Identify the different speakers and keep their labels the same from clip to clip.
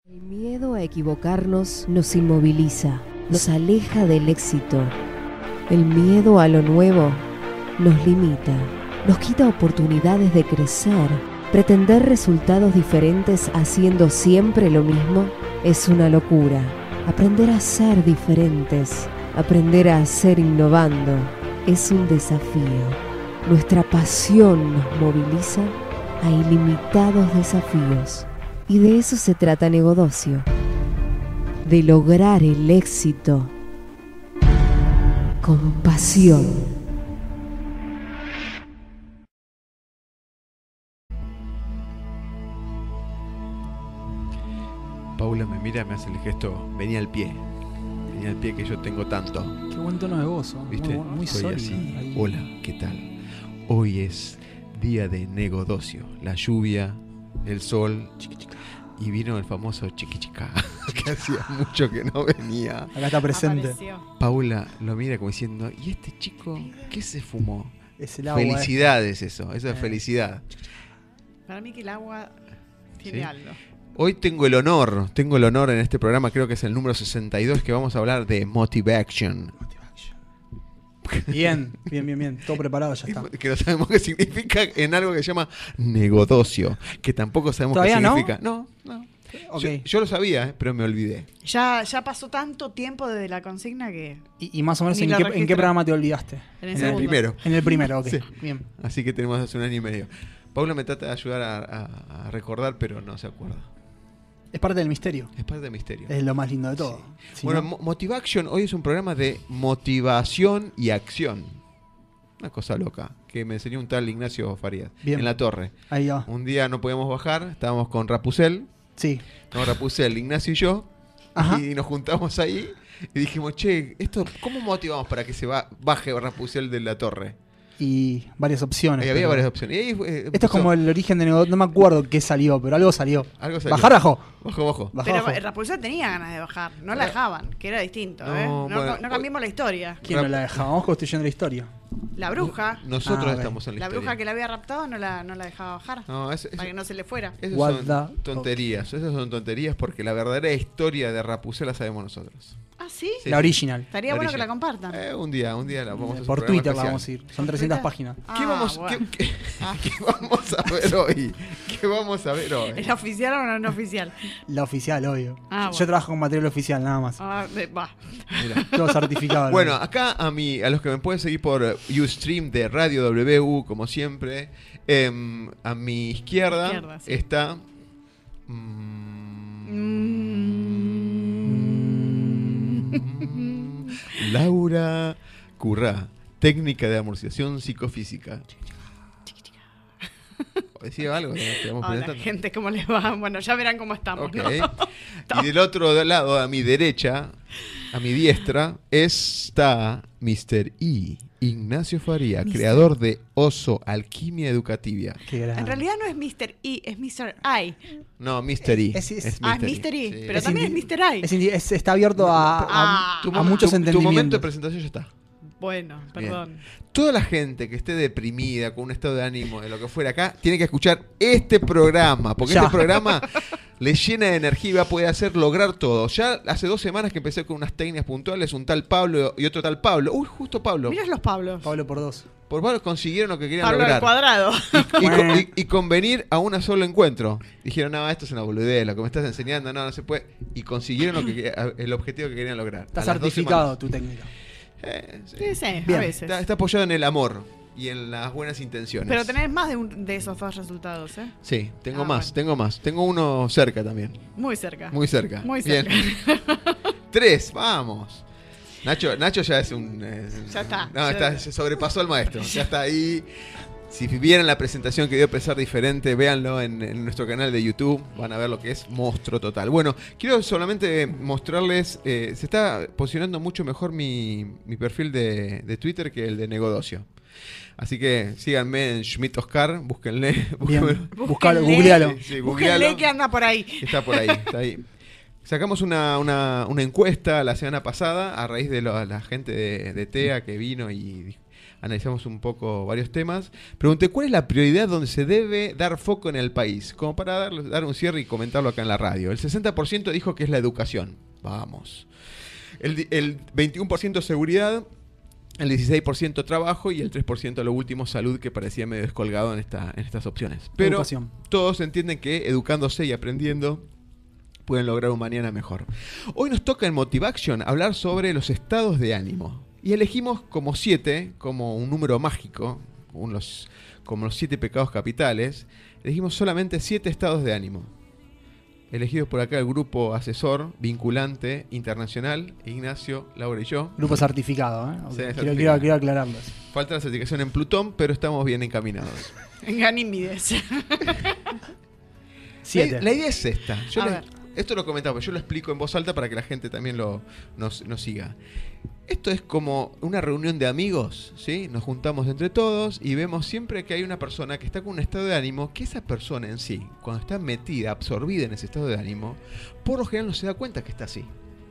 Speaker 1: El miedo a equivocarnos nos inmoviliza, nos aleja del éxito. El miedo a lo nuevo nos limita, nos quita oportunidades de crecer. Pretender resultados diferentes haciendo siempre lo mismo es una locura. Aprender a ser diferentes, aprender a ser innovando, es un desafío. Nuestra pasión nos moviliza a ilimitados desafíos. Y de eso se trata Negodocio, de lograr el éxito con pasión.
Speaker 2: Paula me mira, me hace el gesto, venía al pie que yo tengo tanto.
Speaker 3: Qué buen tono de voz,
Speaker 2: ¿Viste?
Speaker 3: muy
Speaker 2: Soy
Speaker 3: sólido.
Speaker 2: así.
Speaker 3: Ahí.
Speaker 2: Hola, ¿qué tal? Hoy es día de Negodocio, la lluvia, el sol, y vino el famoso chiquichica, que hacía mucho que no venía.
Speaker 3: Acá está presente.
Speaker 4: Apareció.
Speaker 2: Paula lo mira como diciendo, ¿y este chico qué se fumó?
Speaker 3: Es el agua.
Speaker 2: Felicidades eso es felicidad.
Speaker 4: Para mí que el agua tiene
Speaker 2: ¿Sí?
Speaker 4: algo.
Speaker 2: Hoy tengo el honor en este programa, creo que es el número 62, que vamos a hablar de Motivation.
Speaker 3: Bien. Todo preparado, ya está.
Speaker 2: Que no sabemos qué significa en algo que se llama Negodocio, que tampoco sabemos qué
Speaker 3: ¿Todavía no?
Speaker 2: significa. No.
Speaker 3: Ok.
Speaker 2: Yo lo sabía, pero me olvidé.
Speaker 4: Ya pasó tanto tiempo desde la consigna que
Speaker 3: Y más o menos
Speaker 4: Ni
Speaker 3: en
Speaker 4: lo
Speaker 3: qué
Speaker 4: registro.
Speaker 3: programa te olvidaste.
Speaker 4: en el
Speaker 2: En el
Speaker 4: segundo.
Speaker 2: primero.
Speaker 3: En el primero, ok.
Speaker 2: Sí.
Speaker 3: Bien.
Speaker 2: Así que tenemos hace un año y medio. Paula me trata de ayudar a recordar, pero no se acuerda.
Speaker 3: Es parte del misterio.
Speaker 2: Es parte del misterio.
Speaker 3: Es lo más lindo de todo. Si
Speaker 2: Bueno,
Speaker 3: no-
Speaker 2: Motivation hoy es un programa de motivación y acción. Una cosa loca que me enseñó un tal Ignacio Farías
Speaker 3: Bien.
Speaker 2: en la torre.
Speaker 3: ahí va.
Speaker 2: Un día no podíamos bajar, estábamos con Rapucel,
Speaker 3: Sí.
Speaker 2: Ignacio y yo,
Speaker 3: Ajá.
Speaker 2: y nos juntamos ahí y dijimos, che, ¿cómo motivamos para que se baje Rapucel de la torre?
Speaker 3: Y varias opciones.
Speaker 2: Ahí había
Speaker 3: pero-
Speaker 2: varias opciones. Y ahí
Speaker 3: Esto es como el origen de negocio. No me acuerdo qué salió, pero algo salió.
Speaker 2: Algo salió.
Speaker 3: Bajar, bajó.
Speaker 2: Bajo.
Speaker 4: Pero
Speaker 3: Bajó.
Speaker 4: Rapulsa tenía ganas de bajar, no la dejaban, que era distinto.
Speaker 2: No,
Speaker 4: No,
Speaker 2: bueno,
Speaker 4: no cambiemos la historia.
Speaker 3: ¿Quién no la dejaba? Vamos construyendo la historia.
Speaker 4: La bruja,
Speaker 2: Nosotros
Speaker 3: ok.
Speaker 2: estamos en la
Speaker 4: la
Speaker 2: historia.
Speaker 4: bruja que la había raptado no la dejaba bajar.
Speaker 2: No,
Speaker 4: Para que no se le fuera.
Speaker 2: esas
Speaker 3: What
Speaker 2: son
Speaker 3: the-
Speaker 2: tonterías. Esas son tonterías porque la verdadera historia de Rapucel la sabemos nosotros.
Speaker 4: Ah, ¿sí?
Speaker 2: Sí,
Speaker 3: La
Speaker 2: sí.
Speaker 3: original.
Speaker 4: Estaría
Speaker 2: La
Speaker 4: bueno que
Speaker 2: original.
Speaker 4: la compartan.
Speaker 2: Un día la vamos a hacer
Speaker 3: Por
Speaker 2: un programa
Speaker 3: Twitter la
Speaker 2: especial.
Speaker 3: vamos a ir. Son 300
Speaker 4: Twitter?
Speaker 3: páginas.
Speaker 2: ¿Qué vamos,
Speaker 4: bueno.
Speaker 2: qué vamos a ver hoy? ¿Qué vamos a ver hoy?
Speaker 4: ¿Es la oficial o no oficial?
Speaker 3: La oficial, obvio.
Speaker 4: Ah,
Speaker 3: Yo
Speaker 4: bueno.
Speaker 3: trabajo con material oficial, nada más.
Speaker 4: Va.
Speaker 2: Mira.
Speaker 3: Todo certificado.
Speaker 2: Bueno, acá a los que me pueden seguir por Ustream de Radio WU, como siempre, a mi izquierda
Speaker 4: Sí.
Speaker 2: está Laura Currá, técnica de amortización psicofísica. ¿Decía algo? Te vamos
Speaker 4: Hola,
Speaker 2: presentando.
Speaker 4: gente, ¿cómo les va? Bueno, ya verán cómo estamos,
Speaker 2: Ok.
Speaker 4: ¿no?
Speaker 2: Y del otro lado, a mi derecha, a mi diestra, está Mr. E. Ignacio Faría, creador de Oso Alquimia Educativa.
Speaker 3: Qué grande.
Speaker 4: En realidad no es Mr. E, es Mr. I.
Speaker 2: No, Mr. E.
Speaker 3: Es-
Speaker 4: Ah, es Mr. E,
Speaker 2: Sí.
Speaker 4: pero también es Mr. I.
Speaker 3: Está abierto a
Speaker 4: Ah.
Speaker 3: muchos
Speaker 2: Tu momento
Speaker 3: entendimientos.
Speaker 2: de presentación ya está.
Speaker 4: Bueno,
Speaker 2: Bien.
Speaker 4: perdón.
Speaker 2: Toda la gente que esté deprimida, con un estado de ánimo, de lo que fuera acá, tiene que escuchar este programa, porque
Speaker 3: Ya.
Speaker 2: este programa le llena de energía y va a poder hacer lograr todo. Ya hace 2 semanas que empecé con unas técnicas puntuales, un tal Pablo y otro tal Pablo. Uy, justo Pablo.
Speaker 4: Mirá los Pablos.
Speaker 3: Pablo por 2.
Speaker 2: Por Pablo consiguieron lo que querían
Speaker 4: Pablo al
Speaker 2: lograr.
Speaker 4: cuadrado.
Speaker 2: Y convenir a un solo encuentro. Dijeron, no, esto es una boludez, lo que me estás enseñando, no se puede. Y consiguieron el objetivo que querían lograr.
Speaker 3: Está
Speaker 2: A las 2
Speaker 3: certificado
Speaker 2: semanas.
Speaker 3: tu técnica.
Speaker 2: Sí.
Speaker 4: Sí, sí, a
Speaker 3: Bien.
Speaker 4: veces.
Speaker 2: Está apoyado en el amor y en las buenas intenciones.
Speaker 4: Pero tenés más de esos dos resultados, ¿eh?
Speaker 2: Sí, tengo
Speaker 4: Ah,
Speaker 2: más,
Speaker 4: bueno.
Speaker 2: tengo más. Tengo uno cerca también.
Speaker 4: Muy cerca.
Speaker 2: Muy cerca.
Speaker 4: Muy
Speaker 2: Bien.
Speaker 4: cerca.
Speaker 2: 3, vamos. Nacho ya es un...
Speaker 4: Ya está.
Speaker 2: No,
Speaker 4: Ya-
Speaker 2: se sobrepasó al maestro. Ya está ahí. Si vieran la presentación que dio Pesar Diferente, véanlo en nuestro canal de YouTube. Van a ver lo que es monstruo total. Bueno, quiero solamente mostrarles... se está posicionando mucho mejor mi perfil de Twitter que el de Negodocio. Así que síganme en Schmidt Oscar, búsquenle.
Speaker 3: Bien.
Speaker 4: Búsquenle.
Speaker 3: Buscalo, googlealo.
Speaker 2: Sí,
Speaker 4: Búsquenle
Speaker 2: googlealo.
Speaker 4: que anda por ahí.
Speaker 2: Está por ahí, está ahí. Sacamos una encuesta la semana pasada a raíz de la gente de TEA que vino y analizamos un poco varios temas. Pregunté, ¿cuál es la prioridad donde se debe dar foco en el país? Como para dar un cierre y comentarlo acá en la radio. El 60% dijo que es la educación. Vamos. El 21% seguridad, el 16% trabajo y el 3% lo último salud, que parecía medio descolgado en estas opciones. Pero
Speaker 3: Educación.
Speaker 2: todos entienden que educándose y aprendiendo pueden lograr un mañana mejor. Hoy nos toca en Motivaction hablar sobre los estados de ánimo. Y elegimos como 7, como un número mágico, como los 7 pecados capitales, elegimos solamente 7 estados de ánimo. Elegidos por acá el grupo asesor, vinculante, internacional, Ignacio, Laura y yo.
Speaker 3: Grupo certificado, ¿eh?
Speaker 2: Sí,
Speaker 3: Quiero aclararlo.
Speaker 2: Falta la certificación en Plutón, pero estamos bien encaminados.
Speaker 4: Ganímides.
Speaker 3: 7.
Speaker 2: La idea es esta.
Speaker 4: A ver.
Speaker 2: Esto lo comentaba, yo lo explico en voz alta para que la gente también nos siga. Esto es como una reunión de amigos, ¿sí? Nos juntamos entre todos y vemos siempre que hay una persona que está con un estado de ánimo, que esa persona en sí, cuando está metida, absorbida en ese estado de ánimo, por lo general no se da cuenta que está así.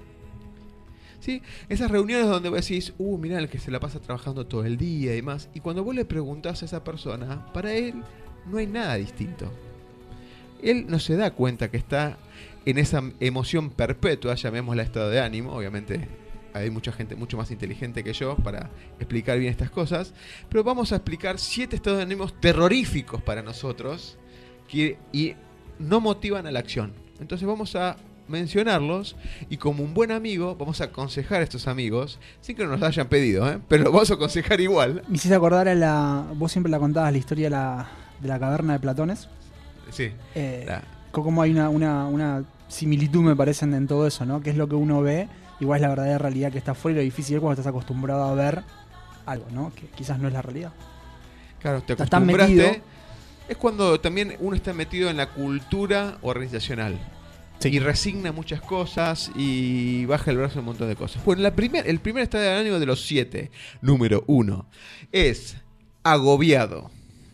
Speaker 2: ¿Sí? Esas reuniones donde vos decís, mirá el que se la pasa trabajando todo el día y demás, y cuando vos le preguntás a esa persona, para él no hay nada distinto. Él no se da cuenta que está en esa emoción perpetua, llamémosla estado de ánimo. Obviamente hay mucha gente mucho más inteligente que yo para explicar bien estas cosas, pero vamos a explicar 7 estados de ánimos terroríficos para nosotros y no motivan a la acción. Entonces vamos a mencionarlos y como un buen amigo vamos a aconsejar a estos amigos sin que nos lo hayan pedido, pero lo vamos a aconsejar igual.
Speaker 3: Me hiciste acordar vos siempre la contabas la historia de la caverna de Platones.
Speaker 2: Sí.
Speaker 3: Como hay una similitud, me parecen, en todo eso, ¿no? Que es lo que uno ve, igual es la verdadera realidad que está afuera, y lo difícil es cuando estás acostumbrado a ver algo, ¿no? Que quizás no es la realidad.
Speaker 2: Claro, te
Speaker 3: Estás tan
Speaker 2: acostumbraste.
Speaker 3: metido.
Speaker 2: Es cuando también uno está metido en la cultura organizacional.
Speaker 3: Sí.
Speaker 2: Y resigna muchas cosas y baja el brazo en un montón de cosas. Bueno, el primer estado de ánimo de los 7, número 1, es agobiado.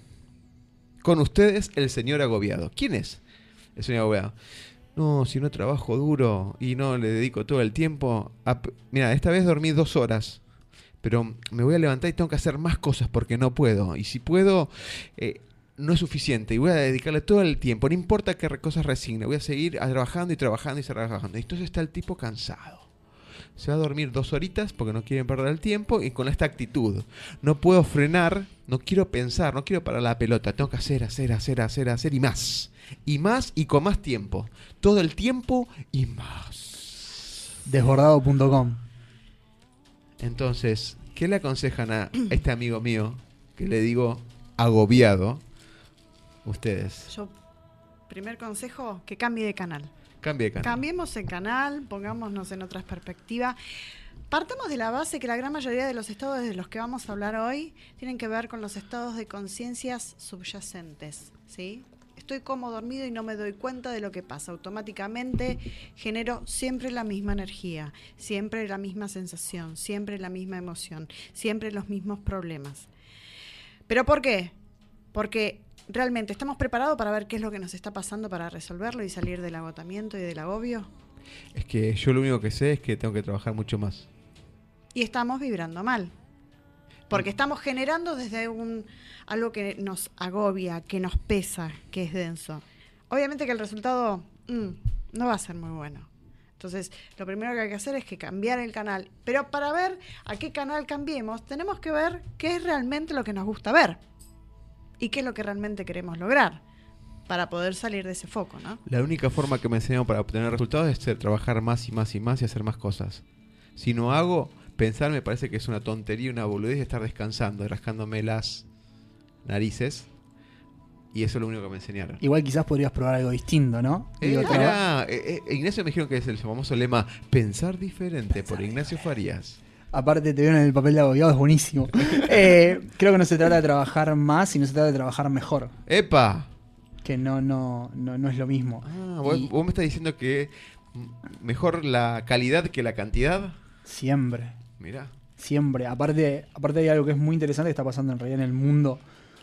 Speaker 2: Con ustedes, el señor agobiado. ¿Quién es el señor agobiado? No, si no trabajo duro y no le dedico todo el tiempo. Mira, esta vez dormí 2 horas, pero me voy a levantar y tengo que hacer más cosas porque no puedo. Y si puedo, no es suficiente y voy a dedicarle todo el tiempo. No importa qué cosas resigne, voy a seguir trabajando y trabajando y trabajando. Y entonces está el tipo cansado. Se va a dormir 2 horitas porque no quieren perder el tiempo y con esta actitud. No puedo frenar, no quiero pensar, no quiero parar la pelota. Tengo que hacer y más. Y más y con más tiempo. Todo el tiempo y más.
Speaker 3: Desbordado.com.
Speaker 2: Entonces, ¿qué le aconsejan a este amigo mío que le digo agobiado? Ustedes.
Speaker 4: Yo, primer consejo, que cambie de canal.
Speaker 2: Cambie de canal.
Speaker 4: Cambiemos el canal, pongámonos en otras perspectivas. Partamos de la base que la gran mayoría de los estados de los que vamos a hablar hoy tienen que ver con los estados de conciencias subyacentes, ¿sí? Estoy como dormido y no me doy cuenta de lo que pasa. Automáticamente genero siempre la misma energía, siempre la misma sensación, siempre la misma emoción, siempre los mismos problemas. ¿Pero por qué? Porque realmente estamos preparados para ver qué es lo que nos está pasando para resolverlo y salir del agotamiento y del agobio.
Speaker 2: Es que yo lo único que sé es que tengo que trabajar mucho más.
Speaker 4: Y estamos vibrando mal. Porque estamos generando desde algo que nos agobia, que nos pesa, que es denso. Obviamente que el resultado no va a ser muy bueno. Entonces, lo primero que hay que hacer es que cambiar el canal. Pero para ver a qué canal cambiemos, tenemos que ver qué es realmente lo que nos gusta ver. Y qué es lo que realmente queremos lograr para poder salir de ese foco, ¿no?
Speaker 2: La única forma que me enseñaron para obtener resultados es trabajar más y más y más y hacer más cosas. Si no hago, pensar me parece que es una tontería, una boludez de estar descansando, rascándome las narices. Y eso es lo único que me enseñaron.
Speaker 3: Igual quizás podrías probar algo distinto, ¿no?
Speaker 2: Ignacio me dijeron que es el famoso lema Pensar diferente por Ignacio Farías.
Speaker 3: Aparte te vieron en el papel de agobiado, es buenísimo. Creo que no se trata de trabajar más, sino se trata de trabajar mejor.
Speaker 2: ¡Epa!
Speaker 3: Que no es lo mismo.
Speaker 2: ¿Vos me estás diciendo que mejor la calidad que la cantidad?
Speaker 3: Siempre.
Speaker 2: Mirá.
Speaker 3: Siempre. Aparte hay algo que es muy interesante que está pasando en realidad en el mundo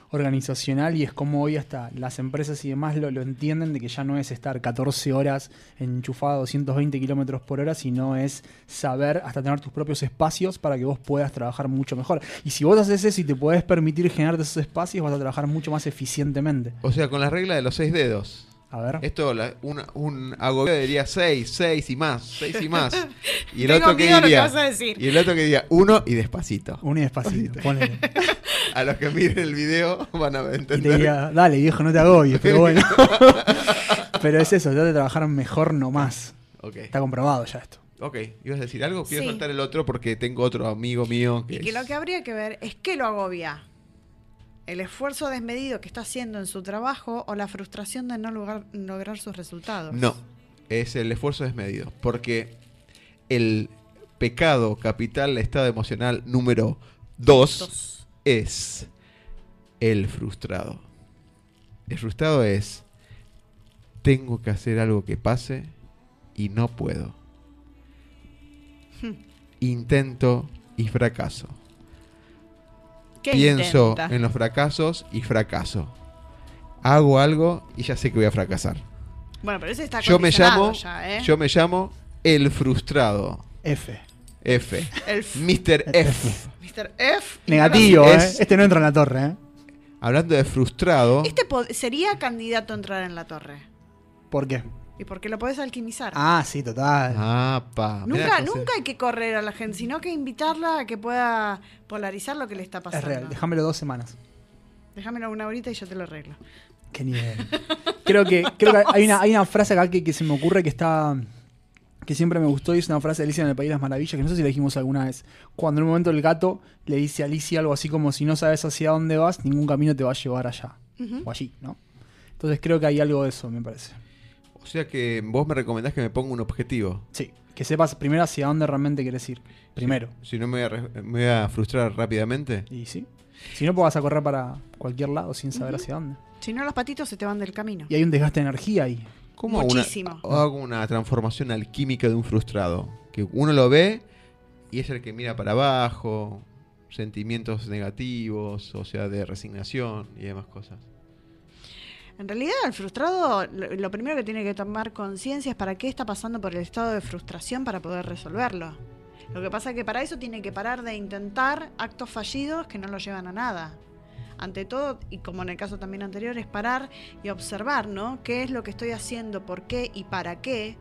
Speaker 3: organizacional, y es como hoy hasta las empresas y demás lo entienden, de que ya no es estar 14 horas enchufado a 220 kilómetros por hora, sino es saber hasta tener tus propios espacios para que vos puedas trabajar mucho mejor. Y si vos haces eso y te podés permitir generarte esos espacios, vas a trabajar mucho más eficientemente.
Speaker 2: O sea, con la regla de los 6 dedos.
Speaker 3: A ver.
Speaker 2: Esto, un agobiado diría 6 y más, 6 y más. Y el
Speaker 4: Tengo
Speaker 2: otro que
Speaker 4: miedo a lo que
Speaker 2: diría,
Speaker 4: vas a decir.
Speaker 2: y el otro que diría 1 y despacito.
Speaker 3: Un y despacito, ponele.
Speaker 2: A los que miren el video van a
Speaker 3: Y te
Speaker 2: entender.
Speaker 3: diría, dale viejo, no te agobies, pero bueno. Pero es eso, trata de trabajar mejor, no más.
Speaker 2: Ok,
Speaker 3: Está comprobado ya esto.
Speaker 2: ok. ¿Ibas a decir algo? Quiero
Speaker 4: Sí.
Speaker 2: saltar el otro porque tengo otro amigo mío que
Speaker 4: Y que
Speaker 2: es-
Speaker 4: lo que habría que ver es qué lo agobia. El esfuerzo desmedido que está haciendo en su trabajo o la frustración de no lograr sus resultados.
Speaker 2: No, es el esfuerzo desmedido. Porque el pecado capital, estado emocional número 2 es el frustrado. El frustrado es, tengo que hacer algo que pase y no puedo. Intento y fracaso.
Speaker 4: ¿Qué
Speaker 2: Pienso
Speaker 4: intenta?
Speaker 2: en los fracasos y fracaso. Hago algo y ya sé que voy a fracasar.
Speaker 4: Bueno, pero ese está
Speaker 2: Yo me
Speaker 4: condicionado
Speaker 2: llamo,
Speaker 4: ya, ¿eh?
Speaker 2: yo me llamo el frustrado.
Speaker 3: F.
Speaker 2: F.
Speaker 4: El
Speaker 2: Mr. F.
Speaker 4: Mr. F.
Speaker 3: Negativo,
Speaker 2: Es-
Speaker 3: Este no entra en la torre,
Speaker 2: Hablando de frustrado,
Speaker 4: Este sería candidato a entrar en la torre.
Speaker 3: ¿Por qué?
Speaker 4: Y porque lo podés alquimizar.
Speaker 3: Ah, sí, total.
Speaker 2: apa, mirá,
Speaker 4: Nunca,
Speaker 2: entonces-
Speaker 4: nunca hay que correr a la gente, sino que invitarla a que pueda polarizar lo que le está
Speaker 3: Es
Speaker 4: pasando.
Speaker 3: real, déjamelo 2 semanas.
Speaker 4: Déjamelo una horita y yo te lo arreglo.
Speaker 3: Qué nivel. Creo que hay una frase acá que se me ocurre que siempre me gustó, y es una frase de Alicia en el País de las Maravillas, que no sé si la dijimos alguna vez. Cuando en un momento el gato le dice a Alicia algo así como: si no sabes hacia dónde vas, ningún camino te va a llevar allá.
Speaker 4: Ujú.
Speaker 3: O allí, ¿no? Entonces creo que hay algo de eso, me parece.
Speaker 2: O sea que vos me recomendás que me ponga un objetivo.
Speaker 3: Sí, que sepas primero hacia dónde realmente quieres ir. Primero.
Speaker 2: Si no me voy a frustrar rápidamente.
Speaker 3: Y sí. Si no, pues vas a correr para cualquier lado sin saber
Speaker 4: Ujú.
Speaker 3: hacia dónde.
Speaker 4: Si no, los patitos se te van del camino.
Speaker 3: Y hay un desgaste de energía ahí.
Speaker 2: ¿Cómo hago
Speaker 4: Muchísimo.
Speaker 2: hago una transformación alquímica de un frustrado? Que uno lo ve y es el que mira para abajo, sentimientos negativos, o sea, de resignación y demás cosas.
Speaker 4: En realidad, el frustrado, lo primero que tiene que tomar conciencia es para qué está pasando por el estado de frustración para poder resolverlo. Lo que pasa es que para eso tiene que parar de intentar actos fallidos que no lo llevan a nada. Ante todo, y como en el caso también anterior, es parar y observar, ¿no? ¿Qué es lo que estoy haciendo? ¿Por qué? ¿Y para qué?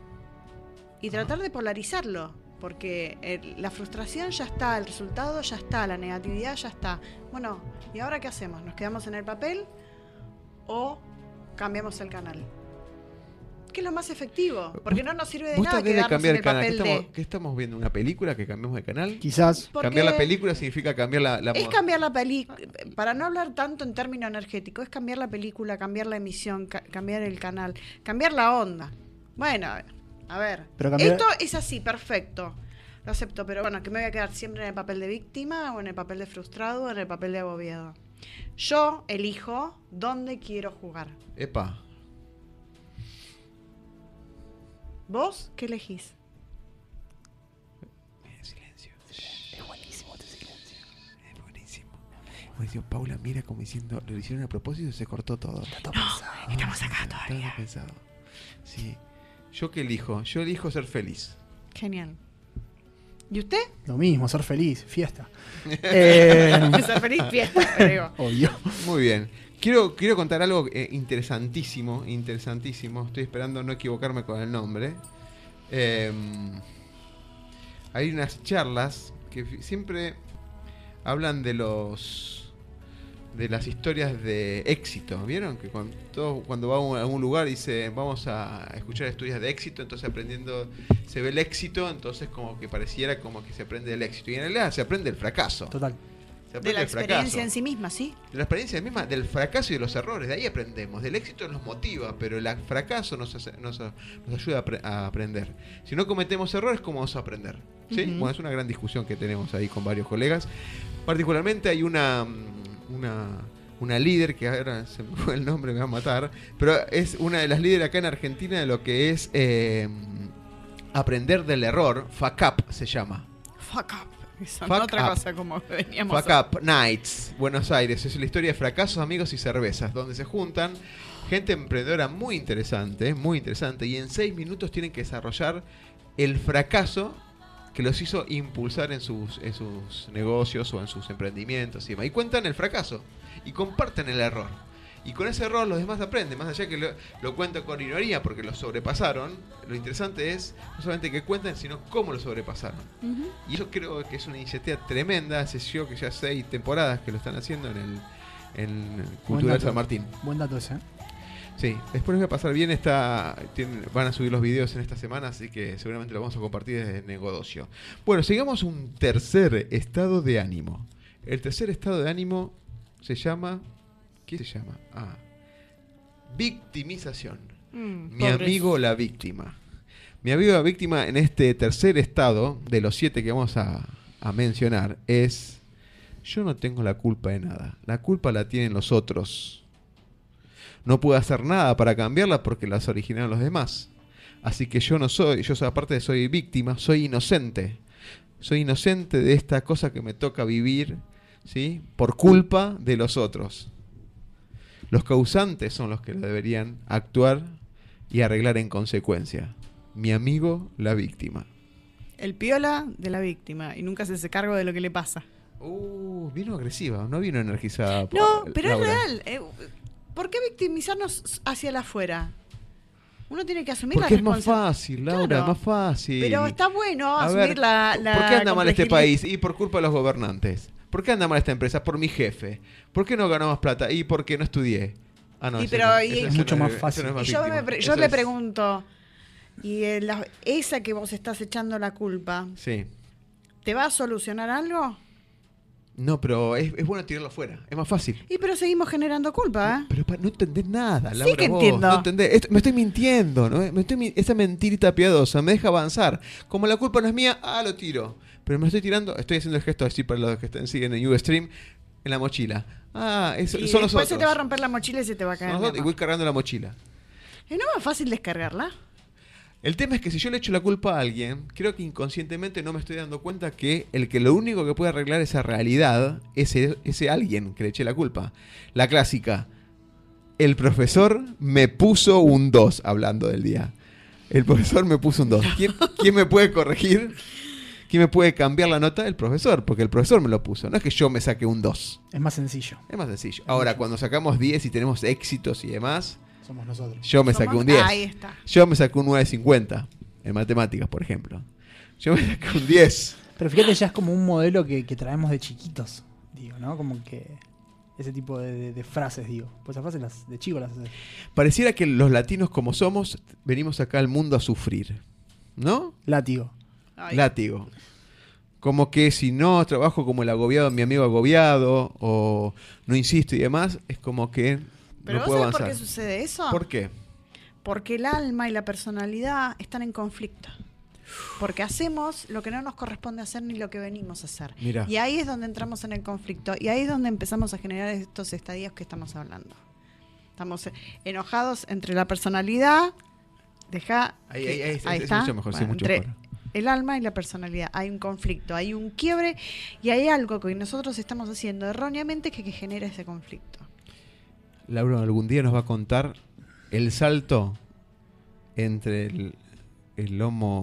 Speaker 4: Y tratar de polarizarlo. Porque la frustración ya está, el resultado ya está, la negatividad ya está. Bueno, ¿y ahora qué hacemos? ¿Nos quedamos en el papel o cambiamos el canal? ¿Qué es lo más efectivo? Porque no nos sirve de
Speaker 2: ¿Vos
Speaker 4: nada
Speaker 2: tratás de
Speaker 4: quedarnos en
Speaker 2: cambiar
Speaker 4: el
Speaker 2: el canal?
Speaker 4: papel
Speaker 2: ¿Qué
Speaker 4: de...
Speaker 2: estamos viendo? ¿Una película que cambiamos de canal?
Speaker 3: Quizás.
Speaker 4: Porque
Speaker 2: Cambiar la película significa cambiar la
Speaker 4: es cambiar la película, para no hablar tanto en términos energéticos, es cambiar la película, cambiar la emisión, cambiar el canal, cambiar la onda. Bueno, a ver,
Speaker 3: Pero cambiar-
Speaker 4: esto es así, perfecto, lo acepto, pero bueno, que me voy a quedar siempre en el papel de víctima o en el papel de frustrado o en el papel de agobiado. Yo elijo dónde quiero jugar.
Speaker 2: Epa.
Speaker 4: ¿Vos qué elegís?
Speaker 2: Silencio. Es buenísimo este silencio. Es buenísimo. Buenísimo. Paula mira como diciendo, lo hicieron a propósito y se cortó todo.
Speaker 4: Estamos acá
Speaker 2: Todo
Speaker 4: todavía.
Speaker 2: pensado. Sí. ¿Yo qué elijo? Yo elijo ser feliz.
Speaker 4: Genial. ¿Y usted?
Speaker 3: Lo mismo, ser feliz, fiesta.
Speaker 4: Ser feliz fiesta, creo.
Speaker 3: Obvio.
Speaker 2: Muy bien. Quiero contar algo interesantísimo. Estoy esperando no equivocarme con el nombre. Hay unas charlas que siempre hablan de las historias de éxito. ¿Vieron? Que cuando va a algún lugar dice, vamos a escuchar historias de éxito, entonces aprendiendo se ve el éxito, entonces como que pareciera como que se aprende del éxito. Y en realidad se aprende el fracaso.
Speaker 3: Total.
Speaker 2: Se
Speaker 4: De
Speaker 2: aprende
Speaker 4: la
Speaker 2: el fracaso.
Speaker 4: experiencia en sí misma, ¿sí?
Speaker 2: De la experiencia misma, del fracaso y de los errores, de ahí aprendemos. Del éxito nos motiva, pero el fracaso nos ayuda a aprender. Si no cometemos errores, ¿cómo vamos a aprender? ¿Sí?
Speaker 4: Ujú.
Speaker 2: Bueno, es una gran discusión que tenemos ahí con varios colegas. Particularmente hay una líder, que ahora se me fue el nombre, me va a matar, pero es una de las líderes acá en Argentina de lo que es aprender del error. Fuck up se llama.
Speaker 4: Fuck up. Son
Speaker 2: Fuck
Speaker 4: otra
Speaker 2: Up.
Speaker 4: cosa como veníamos.
Speaker 2: Fuck Up Nights, Buenos Aires. Es la historia de fracasos, amigos y cervezas, donde se juntan gente emprendedora muy interesante. Y en 6 minutos tienen que desarrollar el fracaso que los hizo impulsar en sus negocios o en sus emprendimientos y demás. Y cuentan el fracaso y comparten el error. Y con ese error los demás aprenden, más allá que lo cuentan con ironía porque lo sobrepasaron. Lo interesante es no solamente que cuenten, sino cómo lo sobrepasaron.
Speaker 4: Ujú.
Speaker 2: Y eso creo que es una iniciativa tremenda. Hace yo que ya 6 temporadas que lo están haciendo en Cultural
Speaker 3: dato.
Speaker 2: San Martín.
Speaker 3: Buen dato ese, ¿eh?
Speaker 2: Sí, después les voy a pasar bien. Van a subir los videos en esta semana, así que seguramente lo vamos a compartir desde Negodocio. Bueno, sigamos un tercer estado de ánimo. El tercer estado de ánimo se llama... ¿Qué se llama? Victimización. Mi
Speaker 4: Pobres.
Speaker 2: amigo la víctima. Mi amigo la víctima en este tercer estado, de los 7 que vamos a mencionar, es... Yo no tengo la culpa de nada. La culpa la tienen los otros. No puedo hacer nada para cambiarla porque las originaron los demás. Así que yo aparte de soy víctima, soy inocente. Soy inocente de esta cosa que me toca vivir, ¿sí? Por culpa de los otros. Los causantes son los que lo deberían actuar y arreglar en consecuencia. Mi amigo, la víctima.
Speaker 4: El piola de la víctima y nunca se hace cargo de lo que le pasa.
Speaker 2: Vino agresiva, no vino energizada.
Speaker 4: No, pero
Speaker 2: Laura.
Speaker 4: es real. ¿Por qué victimizarnos hacia el afuera? Uno tiene que asumir
Speaker 2: Porque
Speaker 4: la
Speaker 2: es más
Speaker 4: responsabilidad.
Speaker 2: fácil, Laura,
Speaker 4: Claro.
Speaker 2: es más fácil.
Speaker 4: Pero está bueno
Speaker 2: A
Speaker 4: asumir
Speaker 2: ver,
Speaker 4: la
Speaker 2: ¿por qué anda mal este
Speaker 4: complejidad?
Speaker 2: país? Y por culpa de los gobernantes. ¿Por qué anda mal esta empresa? Por mi jefe. ¿Por qué no ganó más plata? Y porque no estudié.
Speaker 4: Y
Speaker 2: eso
Speaker 4: pero
Speaker 2: no,
Speaker 4: y-
Speaker 2: eso
Speaker 3: Es mucho
Speaker 2: no
Speaker 3: más
Speaker 2: eso
Speaker 3: fácil.
Speaker 2: no es más
Speaker 4: Y yo
Speaker 2: víctima.
Speaker 4: me
Speaker 2: Eso es-
Speaker 4: pregunto, y esa que vos estás echando la culpa,
Speaker 2: Sí.
Speaker 4: ¿te va a solucionar algo?
Speaker 2: No, pero es bueno tirarlo fuera. Es más fácil.
Speaker 4: Y pero seguimos generando culpa, ¿eh?
Speaker 2: Pero no entendés nada,
Speaker 4: Sí
Speaker 2: Laura,
Speaker 4: que
Speaker 2: vos.
Speaker 4: entiendo.
Speaker 2: No entendés. Me estoy mintiendo, ¿no? Esa mentirita piadosa me deja avanzar. Como la culpa no es mía, lo tiro. Pero me estoy tirando, estoy haciendo el gesto así para los que siguen en Ustream, en la mochila.
Speaker 4: Y
Speaker 2: Son los
Speaker 4: después
Speaker 2: otros.
Speaker 4: se te va a romper la mochila y se te va a caer.
Speaker 2: Son los otros, y voy cargando la mochila.
Speaker 4: ¿Y no es más fácil descargarla?
Speaker 2: El tema es que si yo le echo la culpa a alguien, creo que inconscientemente no me estoy dando cuenta que lo único que puede arreglar esa realidad es ese alguien que le eché la culpa. La clásica. El profesor me puso un 2, hablando del día. El profesor me puso un 2. ¿Quién me puede corregir? ¿Quién me puede cambiar la nota? El profesor, porque el profesor me lo puso. No es que yo me saque un 2.
Speaker 3: Es más sencillo.
Speaker 2: Es más sencillo. Ahora, cuando sacamos 10 y tenemos éxitos y demás,
Speaker 3: Somos nosotros.
Speaker 2: yo me saqué un 10.
Speaker 4: Ahí está.
Speaker 2: Yo me saqué un 9.50 en matemáticas, por ejemplo. Yo me saqué un 10.
Speaker 3: Pero fíjate, ya es como un modelo que traemos de chiquitos, digo, ¿no? Como que ese tipo de frases, digo. Pues esas frases de chicos las haces.
Speaker 2: Pareciera que los latinos como somos, venimos acá al mundo a sufrir. ¿No?
Speaker 3: Látigo.
Speaker 4: Ay.
Speaker 2: Látigo. Como que si no trabajo como el agobiado, mi amigo agobiado, o no insisto y demás, es como que
Speaker 4: ¿Pero
Speaker 2: no
Speaker 4: vos
Speaker 2: puedo
Speaker 4: sabés por
Speaker 2: avanzar.
Speaker 4: qué sucede eso?
Speaker 2: ¿Por qué?
Speaker 4: Porque el alma y la personalidad están en conflicto. Porque hacemos lo que no nos corresponde hacer ni lo que venimos a hacer.
Speaker 2: Mirá.
Speaker 4: Y ahí es donde entramos en el conflicto. Y ahí es donde empezamos a generar estos estadios que estamos hablando. Estamos enojados entre la personalidad.
Speaker 2: Ahí es
Speaker 4: está.
Speaker 2: mucho mejor, sí,
Speaker 4: Bueno,
Speaker 2: mucho
Speaker 4: entre
Speaker 2: mejor.
Speaker 4: el alma y la personalidad. Hay un conflicto, hay un quiebre y hay algo que nosotros estamos haciendo erróneamente que genera ese conflicto.
Speaker 2: Laura algún día nos va a contar el salto entre el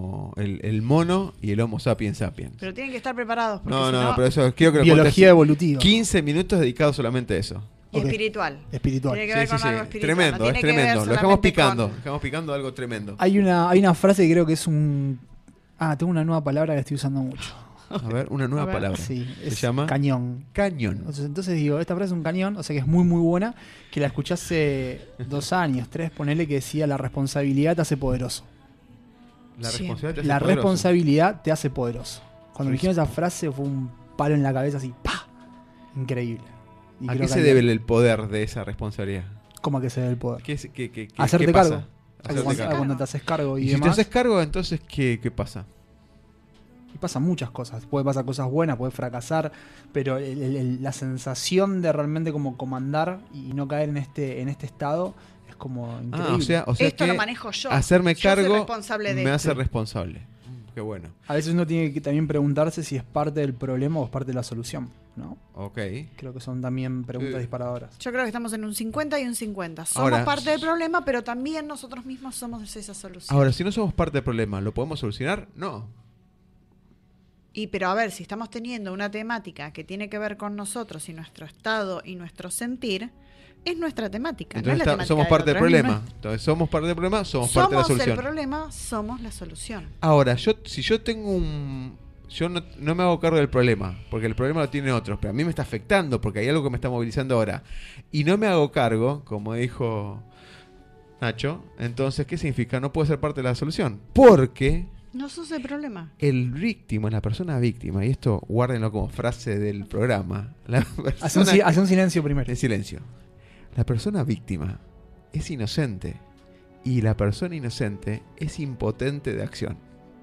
Speaker 2: mono y el homo sapiens sapiens.
Speaker 4: Pero tienen que estar preparados. Porque
Speaker 2: No,
Speaker 4: si
Speaker 2: no, pero eso quiero que lo
Speaker 3: Biología
Speaker 2: cuentes
Speaker 3: evolutiva.
Speaker 2: 15 minutos dedicados solamente a eso.
Speaker 4: Y
Speaker 3: Ok.
Speaker 4: espiritual.
Speaker 3: Espiritual.
Speaker 4: Tiene que ver con algo espiritual.
Speaker 2: Tremendo,
Speaker 4: no tiene
Speaker 2: es
Speaker 4: que ver
Speaker 2: tremendo. Lo dejamos
Speaker 4: solamente
Speaker 2: picando,
Speaker 4: con-
Speaker 2: dejamos picando algo tremendo.
Speaker 3: Hay una frase que creo que es un... tengo una nueva palabra que estoy usando mucho.
Speaker 2: A ver, una nueva
Speaker 4: A ver.
Speaker 2: palabra.
Speaker 3: Sí,
Speaker 2: Se
Speaker 3: es
Speaker 2: llama
Speaker 3: cañón.
Speaker 2: cañón.
Speaker 3: Entonces digo, esta frase es un cañón, o sea que es muy muy buena, que la escuché hace 2 años, 3, ponele, que decía: la responsabilidad te hace poderoso.
Speaker 2: La
Speaker 4: Sí.
Speaker 2: responsabilidad te hace
Speaker 3: La
Speaker 2: poderoso.
Speaker 3: responsabilidad te hace poderoso. Cuando me
Speaker 2: Sí.
Speaker 3: dijeron esa frase fue un palo en la cabeza así, ¡pah! Increíble. Y
Speaker 2: ¿A
Speaker 3: creo
Speaker 2: qué
Speaker 3: que
Speaker 2: se debe el poder de esa responsabilidad?
Speaker 3: ¿Cómo que se debe el poder?
Speaker 2: ¿Qué
Speaker 3: Hacerte
Speaker 2: qué
Speaker 3: cargo.
Speaker 2: pasa? Hacerte
Speaker 3: Cuando,
Speaker 2: cargo.
Speaker 3: cuando te haces cargo y
Speaker 2: Y si te
Speaker 3: demás.
Speaker 2: haces cargo, entonces, ¿qué pasa?
Speaker 3: Y pasan muchas cosas. Puede pasar cosas buenas, puede fracasar, pero la sensación de realmente como comandar y no caer en este estado es como increíble.
Speaker 2: O sea
Speaker 4: Esto
Speaker 2: que
Speaker 4: lo manejo yo.
Speaker 2: hacerme
Speaker 4: Yo soy
Speaker 2: cargo
Speaker 4: responsable de
Speaker 2: me
Speaker 4: esto.
Speaker 2: hace responsable. qué bueno.
Speaker 3: A veces uno tiene que también preguntarse si es parte del problema o es parte de la solución, ¿no?
Speaker 2: Ok.
Speaker 3: Creo que son también preguntas disparadoras.
Speaker 4: Yo creo que estamos en un 50 y un 50. Somos
Speaker 2: Ahora,
Speaker 4: parte del problema, pero también nosotros mismos somos esa solución.
Speaker 2: Ahora, si no somos parte del problema, ¿lo podemos solucionar? No.
Speaker 4: Pero a ver, si estamos teniendo una temática que tiene que ver con nosotros y nuestro estado y nuestro sentir, es nuestra temática.
Speaker 2: Entonces
Speaker 4: no es la temática
Speaker 2: somos parte del
Speaker 4: otro, es
Speaker 2: problema. Entonces somos parte del problema, somos
Speaker 4: Somos
Speaker 2: parte de la solución.
Speaker 4: el problema, somos la solución.
Speaker 2: Ahora, si yo tengo un... Yo no me hago cargo del problema, porque el problema lo tienen otros, pero a mí me está afectando, porque hay algo que me está movilizando ahora. Y no me hago cargo, como dijo Nacho, entonces, ¿qué significa? No puedo ser parte de la solución. Porque
Speaker 4: No sos el problema.
Speaker 2: el víctima, la persona víctima, y esto guárdenlo como frase del programa, la
Speaker 3: Hace un,
Speaker 2: persona
Speaker 3: hace un silencio primero.
Speaker 2: de silencio. La persona víctima es inocente y la persona inocente es impotente de acción.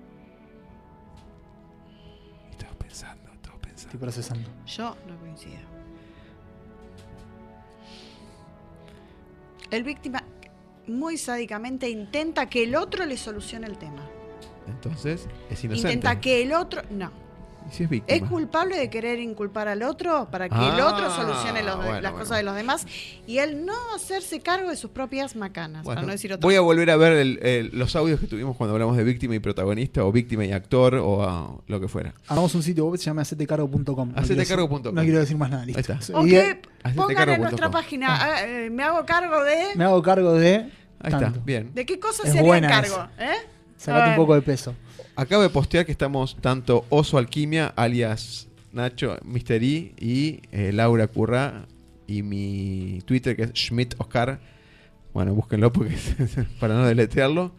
Speaker 2: Estoy pensando.
Speaker 3: Estoy procesando.
Speaker 4: Yo no coincido. El víctima muy sádicamente intenta que el otro le solucione el tema.
Speaker 2: Entonces, es inocente.
Speaker 4: Intenta que el otro... No.
Speaker 2: ¿Y si es víctima?
Speaker 4: Es culpable de querer inculpar al otro para que el
Speaker 2: Ah,
Speaker 4: otro solucione
Speaker 2: bueno,
Speaker 4: las cosas de los demás y él no hacerse cargo de sus propias macanas,
Speaker 2: Bueno,
Speaker 4: para no decir otra
Speaker 2: voy a volver a ver los audios que tuvimos cuando hablamos de víctima y protagonista, o víctima y actor, o lo que fuera.
Speaker 3: Hagamos un sitio web que se llama hacetecargo.com.
Speaker 2: Hacetecargo.com.
Speaker 3: No quiero decir más nada, listo.
Speaker 2: Ahí está.
Speaker 4: O
Speaker 3: Y,
Speaker 4: que
Speaker 2: Hacete
Speaker 4: pongan
Speaker 2: cargo
Speaker 4: en nuestra
Speaker 2: punto com.
Speaker 4: página, me hago cargo de...
Speaker 3: me hago cargo de...
Speaker 2: Ahí
Speaker 3: tanto.
Speaker 2: está, bien.
Speaker 4: ¿De qué cosas
Speaker 3: Es
Speaker 4: se harían
Speaker 3: buena
Speaker 4: cargo? ¿Eh?
Speaker 3: Sacate
Speaker 4: A
Speaker 3: un
Speaker 4: ver.
Speaker 3: poco de peso.
Speaker 2: Acabo de postear que estamos tanto Oso Alquimia, alias Nacho, Mr. E, y Laura Curra, y mi Twitter que es Schmidt Oscar. Bueno, búsquenlo porque para no deletrearlo.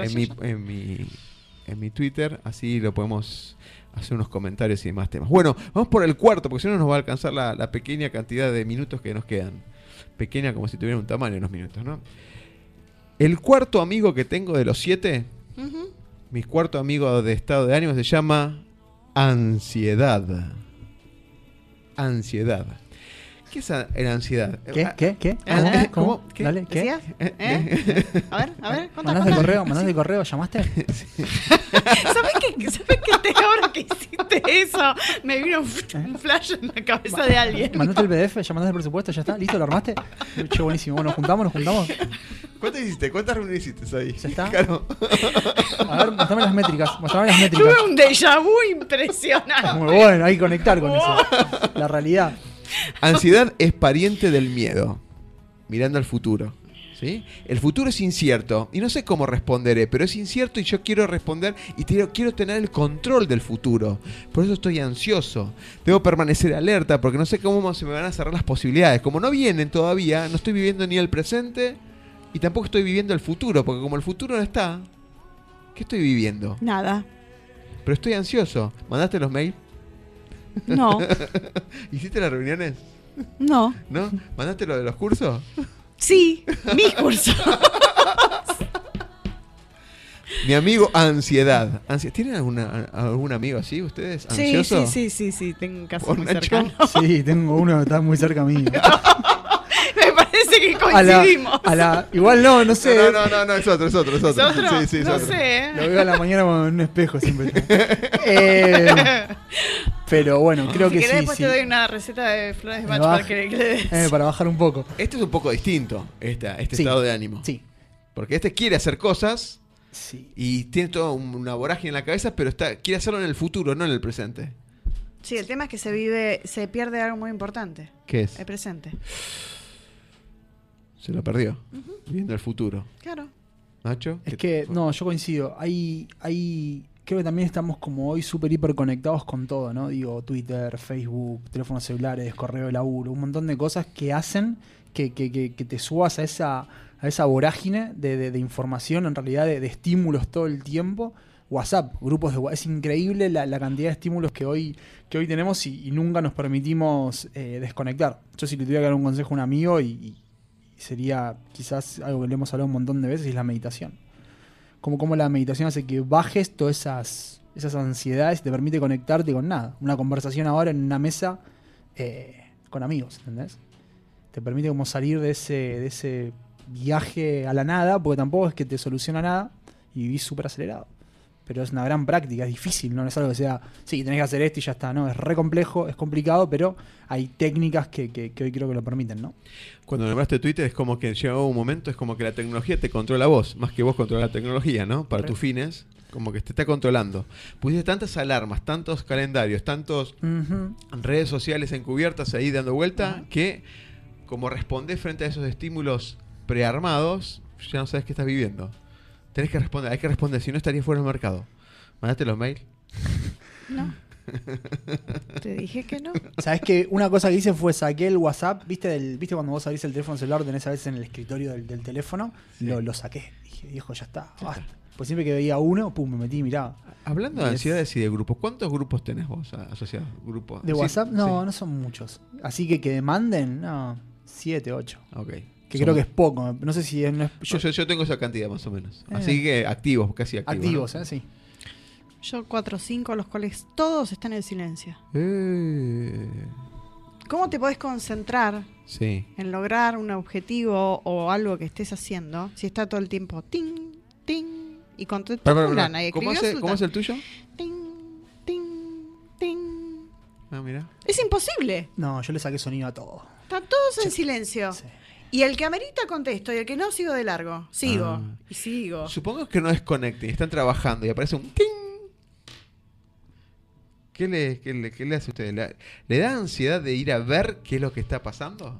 Speaker 2: En mi Twitter, así lo podemos hacer unos comentarios y demás temas. Bueno, vamos por el cuarto, porque si no nos va a alcanzar la pequeña cantidad de minutos que nos quedan. Pequeña como si tuviera un tamaño unos minutos, ¿no? El cuarto amigo que tengo de los 7,
Speaker 4: Ujú.
Speaker 2: mi cuarto amigo de estado de ánimo se llama ansiedad. Ansiedad. ¿Qué es la ansiedad?
Speaker 3: ¿Qué?
Speaker 4: Ah,
Speaker 3: ¿Cómo?
Speaker 2: ¿qué?
Speaker 3: Dale, ¿qué?
Speaker 4: ¿Decías? ¿Eh? A ver,
Speaker 3: ¿Mandaste correo? ¿Llamaste?
Speaker 4: ¿Sabes qué? Ahora que hiciste eso, me vino un flash en la cabeza de alguien.
Speaker 3: ¿Mandaste el PDF? ¿Ya mandaste el presupuesto? ¿Ya está? ¿Listo? ¿Lo armaste? Che, buenísimo. Bueno, nos juntamos.
Speaker 2: ¿Cuántas hiciste? ¿Cuántas reuniones hiciste ahí?
Speaker 3: ¿Ya está?
Speaker 2: Claro.
Speaker 3: A ver, mostrame las métricas.
Speaker 4: Tuve un déjà vu impresionante.
Speaker 3: Muy bueno, hay que conectar con eso. La realidad.
Speaker 2: Ansiedad es pariente del miedo. Mirando al futuro. ¿Sí? El futuro es incierto y no sé cómo responderé, pero es incierto y yo quiero responder y quiero tener el control del futuro. Por eso estoy ansioso. Debo permanecer alerta porque no sé cómo se me van a cerrar las posibilidades. Como no vienen todavía, no estoy viviendo ni el presente y tampoco estoy viviendo el futuro, porque como el futuro no está, ¿qué estoy viviendo?
Speaker 4: Nada.
Speaker 2: Pero estoy ansioso. ¿Mandaste los mails?
Speaker 4: No.
Speaker 2: ¿Hiciste las reuniones?
Speaker 4: No.
Speaker 2: ¿No? ¿Mandaste lo de los cursos?
Speaker 4: Sí, mi curso.
Speaker 2: Mi amigo ansiedad. ¿Tienen algún amigo así ustedes? ¿Ansioso?
Speaker 4: Sí, tengo un caso
Speaker 2: ¿Por
Speaker 4: muy
Speaker 2: Nacho?
Speaker 4: cercano.
Speaker 3: Sí, tengo uno que está muy cerca mío.
Speaker 4: Me parece que coincidimos.
Speaker 3: Igual no sé.
Speaker 2: No, es otro.
Speaker 4: ¿Es otro?
Speaker 2: Sí, es
Speaker 4: no
Speaker 2: otro.
Speaker 4: sé.
Speaker 3: Lo veo a la mañana con un espejo siempre. Pero bueno, creo
Speaker 4: Si
Speaker 3: que
Speaker 4: querés,
Speaker 3: sí.
Speaker 4: después te doy una receta de flores de
Speaker 3: Me
Speaker 4: macho para
Speaker 3: baja-
Speaker 4: que le des.
Speaker 3: Para bajar un poco.
Speaker 2: Este es un poco distinto, este
Speaker 3: Sí.
Speaker 2: estado de ánimo.
Speaker 3: Sí.
Speaker 2: Porque este quiere hacer cosas
Speaker 3: Sí.
Speaker 2: y tiene toda una vorágine en la cabeza, pero quiere hacerlo en el futuro, no en el presente.
Speaker 4: Sí, el tema es que se pierde algo muy importante.
Speaker 2: ¿Qué es?
Speaker 4: El presente.
Speaker 2: Se lo perdió. Viendo el futuro.
Speaker 4: Claro.
Speaker 2: ¿Nacho?
Speaker 3: Es que, no, yo coincido. Creo que también estamos como hoy súper hiper conectados con todo, ¿no? Digo, Twitter, Facebook, teléfonos celulares, correo de laburo, un montón de cosas que hacen que te subas a esa vorágine de información, en realidad de estímulos todo el tiempo. WhatsApp, grupos de WhatsApp. Es increíble la cantidad de estímulos que hoy tenemos y nunca nos permitimos desconectar. Yo si le tuviera que dar un consejo a un amigo y sería quizás algo que le hemos hablado un montón de veces, es la meditación. Como la meditación hace que bajes todas esas ansiedades y te permite conectarte con nada. Una conversación ahora en una mesa con amigos, ¿entendés? Te permite como salir de ese viaje a la nada, porque tampoco es que te soluciona nada y vivís súper acelerado. pero es una gran práctica, es difícil, no es algo que sea, sí, tenés que hacer esto y ya está, no, es re complejo, es complicado, pero hay técnicas que hoy creo que lo permiten, ¿no?
Speaker 2: Cuando nombraste Twitter es como que llegó un momento, es como que la tecnología te controla a vos, más que vos controlar la tecnología, ¿no? Para tus fines, como que te está controlando. Pusiste tantas alarmas, tantos calendarios, tantos redes sociales encubiertas ahí dando vuelta, que como respondés frente a esos estímulos prearmados, ya no sabes qué estás viviendo. Tenés que responder, hay que responder, si no estarías fuera del mercado. ¿Mandaste los mails?
Speaker 4: No. Te dije que no.
Speaker 3: ¿Sabés que una cosa que hice fue saqué el WhatsApp? ¿Viste cuando vos abrís el teléfono celular, tenés a veces en el escritorio del teléfono?
Speaker 2: Sí.
Speaker 3: Lo saqué. Dije, viejo, ya está. Basta. Pues siempre que veía uno, pum, me metí y miraba.
Speaker 2: Hablando de ansiedades y de grupos, ¿cuántos grupos tenés vos asociados? ¿Grupos?
Speaker 3: ¿De WhatsApp?
Speaker 2: Sí,
Speaker 3: No,
Speaker 2: sí.
Speaker 3: no son muchos. Así que demanden, no, 7, 8.
Speaker 2: Ok.
Speaker 3: Que creo que es poco. No sé si es... No es
Speaker 2: Yo tengo esa cantidad más o menos. Así que activos, casi activos.
Speaker 3: activos,
Speaker 2: ¿no?
Speaker 3: sí.
Speaker 4: Yo 4 o 5, los cuales todos están en silencio.
Speaker 2: Eh,
Speaker 4: ¿Cómo te podés concentrar
Speaker 2: sí.
Speaker 4: en lograr un objetivo o algo que estés haciendo si está todo el tiempo ting, ting, y con tu fulana y
Speaker 2: ¿Cómo
Speaker 4: escribió
Speaker 2: ¿Cómo es el tuyo?
Speaker 4: ting, ting, ting?
Speaker 2: Ah, mira.
Speaker 4: Es imposible.
Speaker 3: No, yo le saqué sonido a todo.
Speaker 4: Están todos en silencio.
Speaker 3: Sí.
Speaker 4: Y el que amerita contesto y el que no sigo de largo. Sigo.
Speaker 2: Ah.
Speaker 4: Y sigo.
Speaker 2: Supongo que no desconecten, están trabajando y aparece un ting. ¿Qué le hace a usted? ¿Le da ansiedad de ir a ver qué es lo que está pasando?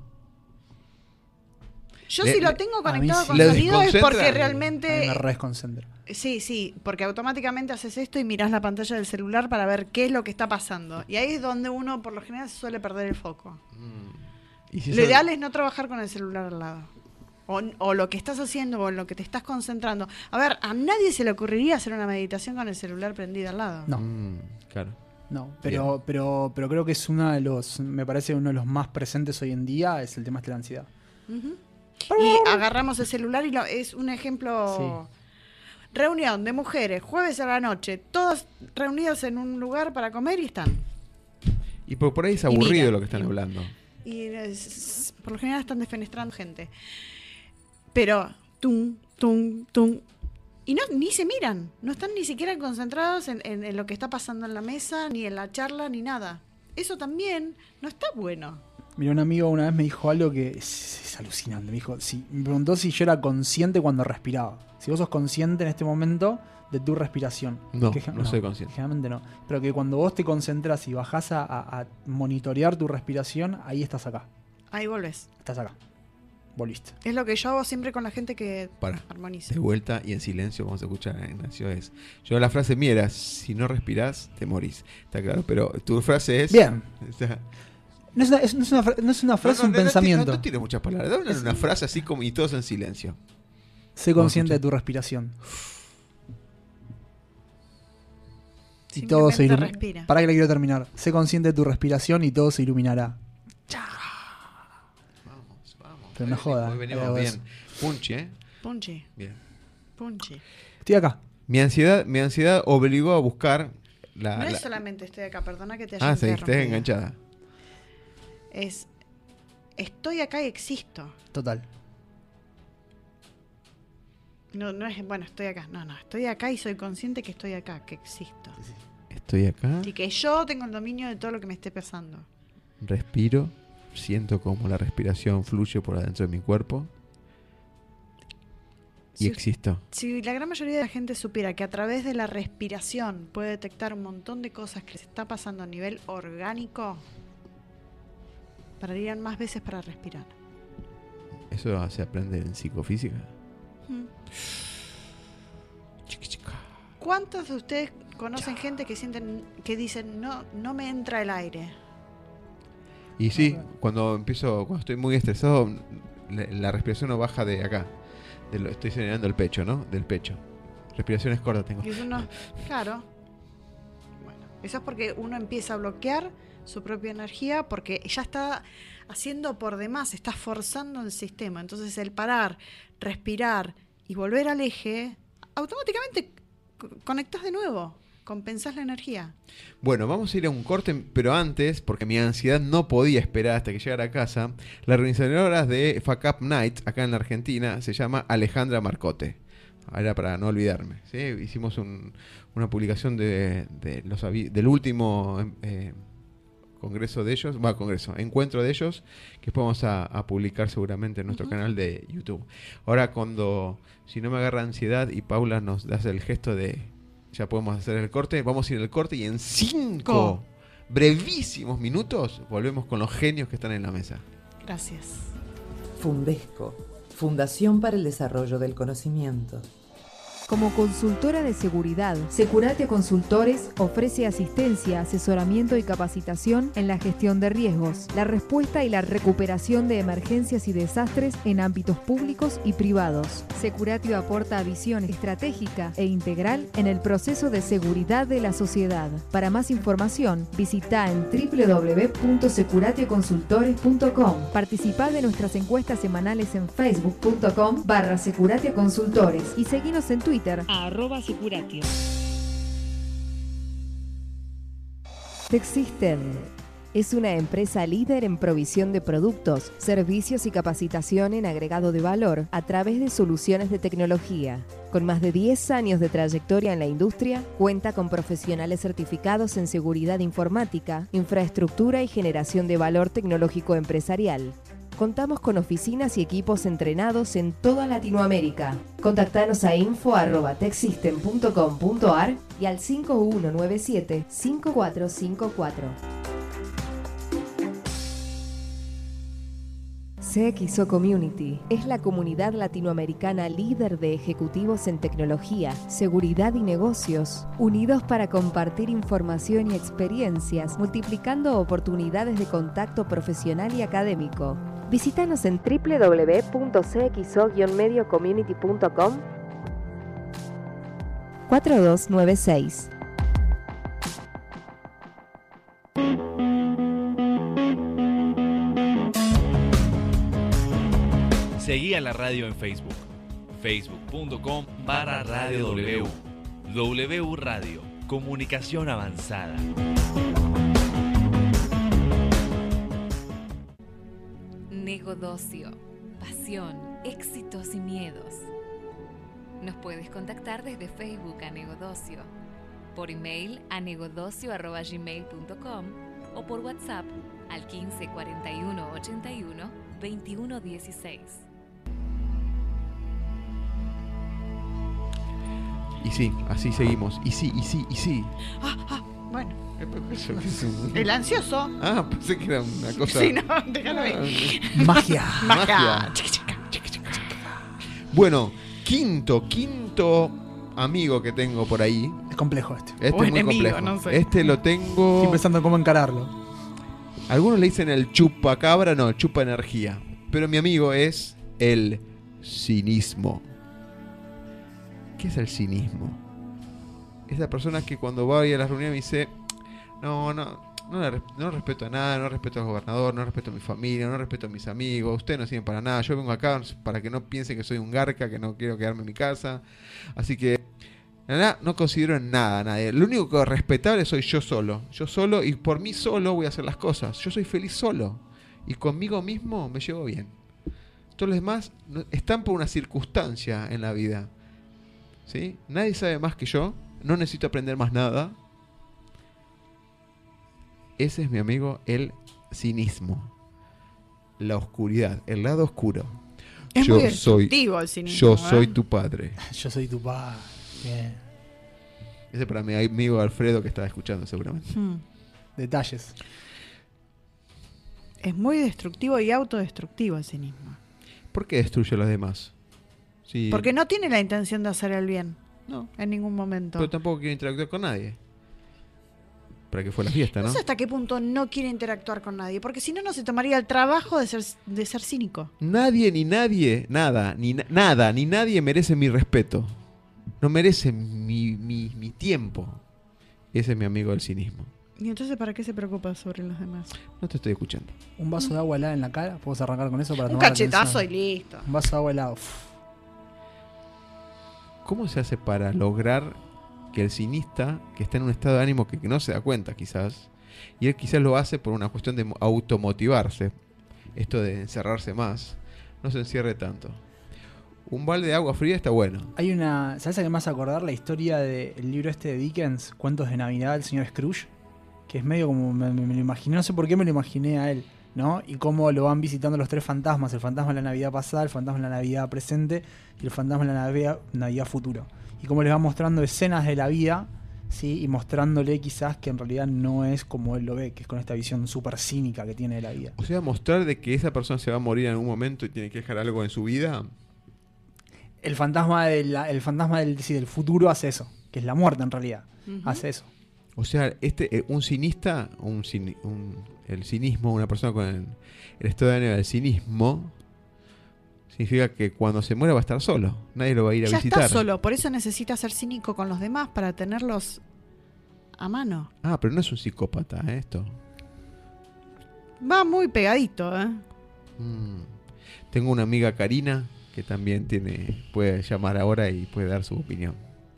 Speaker 4: Yo
Speaker 2: Le-
Speaker 4: si lo
Speaker 2: le-
Speaker 4: tengo
Speaker 3: a mí
Speaker 4: conectado
Speaker 3: sí.
Speaker 4: con
Speaker 2: ¿Le
Speaker 4: sonido es
Speaker 2: desconcentra?
Speaker 4: porque
Speaker 3: A mí me
Speaker 4: realmente...
Speaker 3: redesconcentra.
Speaker 4: Sí, porque automáticamente haces esto y mirás la pantalla del celular para ver qué es lo que está pasando. Y ahí es donde uno por lo general se suele perder el foco.
Speaker 2: ¿Y si
Speaker 4: Lo
Speaker 2: son-
Speaker 4: ideal es no trabajar con el celular al lado. O lo que estás haciendo o en lo que te estás concentrando. A ver, a nadie se le ocurriría hacer una meditación con el celular prendido al lado.
Speaker 3: No.
Speaker 2: Claro.
Speaker 3: No, pero creo que es uno de los, me parece uno de los más presentes hoy en día, es el tema de la ansiedad.
Speaker 4: Ujú. Y agarramos el celular y es un ejemplo. Reunión de mujeres, jueves a la noche, todas reunidas en un lugar para comer y están.
Speaker 2: Y por ahí es
Speaker 4: Y
Speaker 2: aburrido
Speaker 4: mira.
Speaker 2: lo que están hablando.
Speaker 4: Y por lo general están defenestrando gente. Pero, tum, tum, tum. Y no, ni se miran, no están ni siquiera concentrados en lo que está pasando en la mesa, ni en la charla, ni nada. Eso también no está bueno.
Speaker 3: Mira, un amigo una vez me dijo algo que es alucinante. Me dijo, me preguntó si yo era consciente cuando respiraba. Si vos sos consciente en este momento de tu respiración.
Speaker 2: No,
Speaker 3: Que
Speaker 2: no soy consciente.
Speaker 3: Generalmente no. Pero que cuando vos te concentras y bajás a monitorear tu respiración, ahí estás acá.
Speaker 4: Ahí volvés.
Speaker 3: Estás acá. Volviste.
Speaker 4: Es lo que yo hago siempre con la gente que
Speaker 2: Para.
Speaker 4: armoniza.
Speaker 2: De vuelta y en silencio vamos a escuchar a Ignacio. Yo la frase mía era, si no respirás, te morís. Está claro, pero tu frase es...
Speaker 3: Bien.
Speaker 2: O sea,
Speaker 3: No es una frase, un pensamiento.
Speaker 2: No tienes muchas palabras. Dame una frase así como y todos en silencio.
Speaker 3: Sé consciente
Speaker 2: escuchar.
Speaker 3: de tu respiración. Y
Speaker 4: Simplemente
Speaker 3: todo se ilumina.
Speaker 4: respira.
Speaker 3: Para que le quiero terminar. Sé consciente de tu respiración y todo se iluminará.
Speaker 2: Vamos.
Speaker 3: Pero no joda,
Speaker 2: Hoy venimos
Speaker 3: algo de
Speaker 2: bien.
Speaker 3: eso.
Speaker 2: Punchi, ¿eh?
Speaker 4: Punchi,
Speaker 2: Bien.
Speaker 4: punchi.
Speaker 3: Estoy acá.
Speaker 2: Mi ansiedad obligó a buscar
Speaker 4: No es solamente estoy acá, perdona que te haya
Speaker 2: Ah, sí, estás
Speaker 4: interrumpido.
Speaker 2: enganchada.
Speaker 4: Es estoy acá y existo.
Speaker 3: Total.
Speaker 4: No es, bueno, estoy acá. No, estoy acá y soy consciente que estoy acá, que existo.
Speaker 2: Estoy acá,
Speaker 4: Y que yo tengo el dominio de todo lo que me esté pasando.
Speaker 2: respiro, siento como la respiración fluye por adentro de mi cuerpo y
Speaker 4: Si-
Speaker 2: existo.
Speaker 4: Si la gran mayoría de la gente supiera que a través de la respiración puede detectar un montón de cosas que se está pasando a nivel orgánico, pararían más veces para respirar.
Speaker 2: Eso se aprende en psicofísica.
Speaker 4: Mm.
Speaker 2: Chiqui, chica.
Speaker 4: ¿Cuántos de ustedes conocen gente que sienten, que dicen no me entra el aire?
Speaker 2: Y sí, cuando estoy muy estresado, la respiración no baja de acá. Estoy señalando el pecho, ¿no? Del pecho. Respiraciones cortas tengo.
Speaker 4: Y eso no, claro. Bueno, eso es porque uno empieza a bloquear su propia energía porque ya está haciendo por demás, está forzando el sistema. Entonces el parar, respirar y volver al eje, automáticamente conectás de nuevo, compensás la energía.
Speaker 2: Bueno, vamos a ir a un corte, pero antes, porque mi ansiedad no podía esperar hasta que llegara a casa, la organizadora de Fuck Up Night, acá en la Argentina, se llama Alejandra Marcote. Era para no olvidarme. ¿Sí? Hicimos una publicación del último congreso de ellos, encuentro de ellos, que después vamos a publicar seguramente en nuestro canal de YouTube. Ahora si no me agarra ansiedad y Paula nos hace el gesto de ya podemos hacer el corte, vamos a ir al corte y en 5 brevísimos minutos volvemos con los genios que están en la mesa.
Speaker 4: Gracias.
Speaker 5: Fundesco, Fundación para el Desarrollo del Conocimiento.
Speaker 1: Como consultora de seguridad, Securatio Consultores ofrece asistencia, asesoramiento y capacitación en la gestión de riesgos, la respuesta y la recuperación de emergencias y desastres en ámbitos públicos y privados. Securatio aporta visión estratégica e integral en el proceso de seguridad de la sociedad. Para más información, visita en www.securatioconsultores.com. Participá de nuestras encuestas semanales en facebook.com/Securatio Consultores y seguinos en Twitter @Securatio. Texistem es una empresa líder en provisión de productos, servicios y capacitación en agregado de valor a través de soluciones de tecnología. Con más de 10 años de trayectoria en la industria, cuenta con profesionales certificados en seguridad informática, infraestructura y generación de valor tecnológico empresarial. Contamos con oficinas y equipos entrenados en toda Latinoamérica. Contactanos a info@texsystem.com.ar y al 5197-5454. CXO Community es la comunidad latinoamericana líder de ejecutivos en tecnología, seguridad y negocios, unidos para compartir información y experiencias, multiplicando oportunidades de contacto profesional y académico. Visítanos en www.cxo-mediocommunity.com 4296.
Speaker 6: Seguí a la radio en Facebook. Facebook.com/Radio W. W Radio. Comunicación avanzada.
Speaker 7: Negodocio, pasión, éxitos y miedos. Nos puedes contactar desde Facebook a Negodocio, por email a negodocio@gmail.com o por WhatsApp al 15 41 81 21 16.
Speaker 2: Y sí, así seguimos. Y sí.
Speaker 4: Bueno.
Speaker 2: Eso es un...
Speaker 4: El ansioso.
Speaker 2: Pensé que era una cosa...
Speaker 4: Sí, no, déjalo ahí.
Speaker 3: Magia.
Speaker 2: Magia. Bueno, quinto amigo que tengo por ahí.
Speaker 3: Es complejo este.
Speaker 2: Este
Speaker 4: O
Speaker 2: es muy
Speaker 4: enemigo,
Speaker 2: complejo.
Speaker 4: no sé.
Speaker 2: Este lo tengo...
Speaker 3: Estoy pensando en cómo encararlo.
Speaker 2: Algunos le dicen el chupacabra, no, chupa energía. Pero mi amigo es el cinismo. ¿Qué es el cinismo? Esa persona que cuando va a ir a las reuniones me dice... No respeto a nada, no respeto al gobernador, no respeto a mi familia, no respeto a mis amigos, ustedes no sirven para nada, yo vengo acá para que no piensen que soy un garca, que no quiero quedarme en mi casa, así que nada, no considero en nada a nadie, lo único que es respetable soy yo solo y por mí solo voy a hacer las cosas, yo soy feliz solo y conmigo mismo me llevo bien, todos los demás están por una circunstancia en la vida, ¿sí? Nadie sabe más que yo, no necesito aprender más nada. Ese es mi amigo, el cinismo. La oscuridad, el lado oscuro.
Speaker 4: Es muy destructivo el cinismo.
Speaker 2: Yo soy tu padre.
Speaker 3: Yo soy tu padre. Bien.
Speaker 2: Ese para mi amigo Alfredo que estaba escuchando seguramente.
Speaker 3: Detalles.
Speaker 4: Es muy destructivo y autodestructivo el cinismo.
Speaker 2: ¿Por qué destruye a los demás? Sí.
Speaker 4: Porque no tiene la intención de hacer el bien.
Speaker 2: No.
Speaker 4: En ningún momento.
Speaker 2: Pero tampoco quiere interactuar con nadie. Para que fue la fiesta, ¿no?
Speaker 4: No sé hasta qué punto no quiere interactuar con nadie, porque si no, no se tomaría el trabajo de ser cínico.
Speaker 2: Nadie, ni nadie, nada, ni nadie merece mi respeto. No merece mi tiempo. Ese es mi amigo del cinismo.
Speaker 4: ¿Y entonces para qué se preocupa sobre los demás?
Speaker 2: No te estoy escuchando.
Speaker 3: Un vaso de agua helada en la cara. ¿Podemos arrancar con eso para
Speaker 4: Un
Speaker 3: tomar
Speaker 4: cachetazo y
Speaker 3: atención?
Speaker 4: listo.
Speaker 3: Un vaso de agua helada.
Speaker 2: ¿Cómo se hace para lograr que el cinista, que está en un estado de ánimo que no se da cuenta quizás, y él quizás lo hace por una cuestión de automotivarse, esto de encerrarse más, no se encierre tanto? Un balde de agua fría está bueno.
Speaker 3: Hay una. ¿Sabes a qué me hace acordar? La historia del libro este de Dickens, Cuentos de Navidad, el señor Scrooge. Que es medio como. Me lo imaginé, no sé por qué me lo imaginé a él, ¿no? Y cómo lo van visitando los tres fantasmas: el fantasma de la Navidad pasada, el fantasma de la Navidad presente y el fantasma de la Navidad futuro. Y cómo les va mostrando escenas de la vida, ¿sí? Y mostrándole quizás que en realidad no es como él lo ve, que es con esta visión súper cínica que tiene de la vida.
Speaker 2: O sea, mostrar de que esa persona se va a morir en algún momento y tiene que dejar algo en su vida.
Speaker 3: El fantasma del futuro hace eso, que es la muerte en realidad. Hace eso.
Speaker 2: O sea, un cinista, el cinismo, una persona con el estado de ánimo del cinismo, significa que cuando se muera va a estar solo. Nadie lo va a ir a visitar.
Speaker 4: Ya está solo, por eso necesita ser cínico con los demás para tenerlos a mano.
Speaker 2: Ah, pero no es un psicópata, esto.
Speaker 4: Va muy pegadito, ¿eh?
Speaker 2: Tengo una amiga, Karina, que también puede llamar ahora y puede dar su opinión.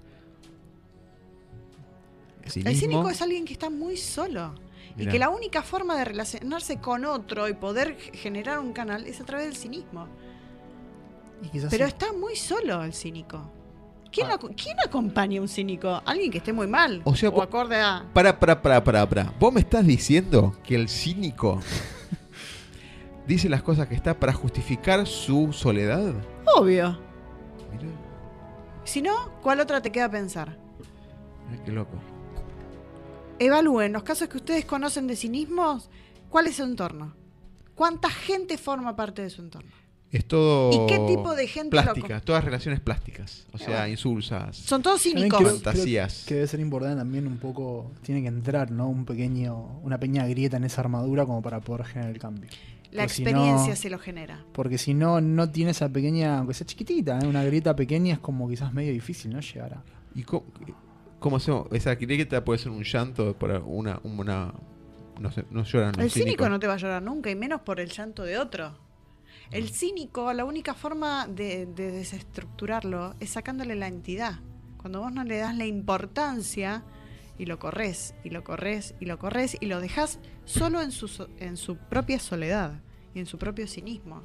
Speaker 4: El cínico es alguien que está muy solo. Mirá. Y que la única forma de relacionarse con otro y poder generar un canal es a través del cinismo. Pero está muy solo el cínico. ¿Quién acompaña a un cínico? Alguien que esté muy mal.
Speaker 2: O sea,
Speaker 4: acorde a...
Speaker 2: Para. ¿Vos me estás diciendo que el cínico dice las cosas que está para justificar su soledad?
Speaker 4: Obvio.
Speaker 2: Mirá.
Speaker 4: Si no, ¿cuál otra te queda pensar?
Speaker 2: Mirá qué loco.
Speaker 4: Evalúen los casos que ustedes conocen de cinismos. ¿Cuál es su entorno? ¿Cuánta gente forma parte de su entorno?
Speaker 2: Es todo.
Speaker 4: ¿Y qué tipo de gente
Speaker 2: plástica? Todas relaciones plásticas. O sea, insulsas.
Speaker 4: Son todos cínicos.
Speaker 2: Fantasías.
Speaker 3: Que debe ser importante también un poco. Tiene que entrar, ¿no? Una pequeña grieta en esa armadura como para poder generar el cambio.
Speaker 4: La experiencia se lo genera.
Speaker 3: Porque si no tiene esa pequeña, aunque sea chiquitita, una grieta pequeña, es como quizás medio difícil, ¿no? Llegar a.
Speaker 2: ¿Y cómo hacemos? Esa grieta puede ser un llanto por una no sé, no lloran los
Speaker 4: El
Speaker 2: cínicos.
Speaker 4: cínico no te va a llorar nunca, y menos por el llanto de otro. El cínico, la única forma de desestructurarlo es sacándole la entidad. Cuando vos no le das la importancia y lo corres, y lo corres, y lo corres, y lo dejás solo en su propia soledad y en su propio cinismo.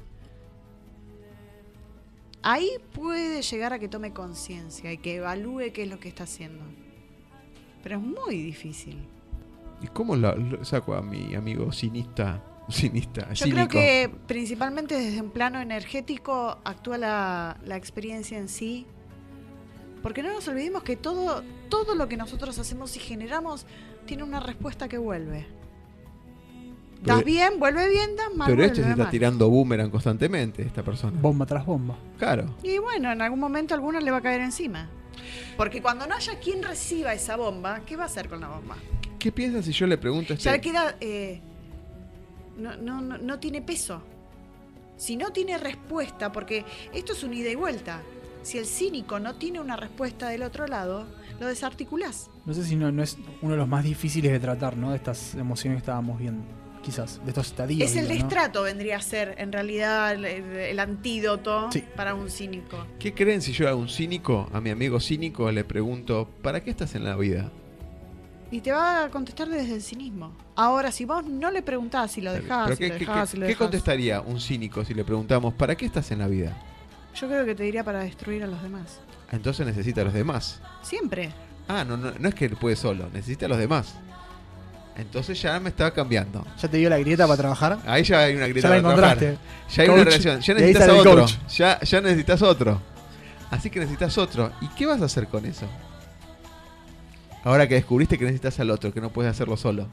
Speaker 4: Ahí puede llegar a que tome conciencia y que evalúe qué es lo que está haciendo. Pero es muy difícil.
Speaker 2: ¿Y cómo lo saco a mi amigo cínico?
Speaker 4: Yo creo que principalmente desde un plano energético actúa la experiencia en sí. Porque no nos olvidemos que todo lo que nosotros hacemos y generamos tiene una respuesta que vuelve. Das bien, vuelve bien, das mal,
Speaker 2: pero
Speaker 4: vuelve
Speaker 2: este se está
Speaker 4: mal.
Speaker 2: tirando boomerang constantemente, esta persona.
Speaker 3: Bomba tras bomba.
Speaker 2: Claro.
Speaker 4: Y bueno, en algún momento a alguno le va a caer encima. Porque cuando no haya quien reciba esa bomba, ¿qué va a hacer con la bomba?
Speaker 2: ¿Qué piensas si yo le pregunto a
Speaker 4: Ya queda... No tiene peso. Si no tiene respuesta, porque esto es un ida y vuelta. Si el cínico no tiene una respuesta del otro lado, lo desarticulás.
Speaker 3: No sé si no es uno de los más difíciles de tratar, ¿no? De estas emociones que estábamos viendo, quizás, de estos estadios.
Speaker 4: Es el
Speaker 3: ¿no?
Speaker 4: destrato, vendría a ser, en realidad, el antídoto para un cínico.
Speaker 2: ¿Qué creen si yo a un cínico, a mi amigo cínico, le pregunto, ¿para qué estás en la vida?
Speaker 4: Y te va a contestar desde el cinismo. Ahora, si vos no le preguntás si lo dejás,
Speaker 2: ¿Qué contestaría un cínico si le preguntamos, ¿para qué estás en la vida?
Speaker 4: Yo creo que te diría para destruir a los demás.
Speaker 2: Entonces necesita a los demás.
Speaker 4: Siempre.
Speaker 2: Ah, no es que él puede solo, necesita a los demás. Entonces ya me estaba cambiando.
Speaker 3: ¿Ya te dio la grieta para trabajar?
Speaker 2: Ahí ya hay una grieta
Speaker 3: ya la
Speaker 2: para trabajar.
Speaker 3: encontraste.
Speaker 2: Ya hay una relación. Ya necesitas a otro. Ya necesitas otro. Así que necesitas otro. ¿Y qué vas a hacer con eso? Ahora que descubriste que necesitas al otro, que no puedes hacerlo solo.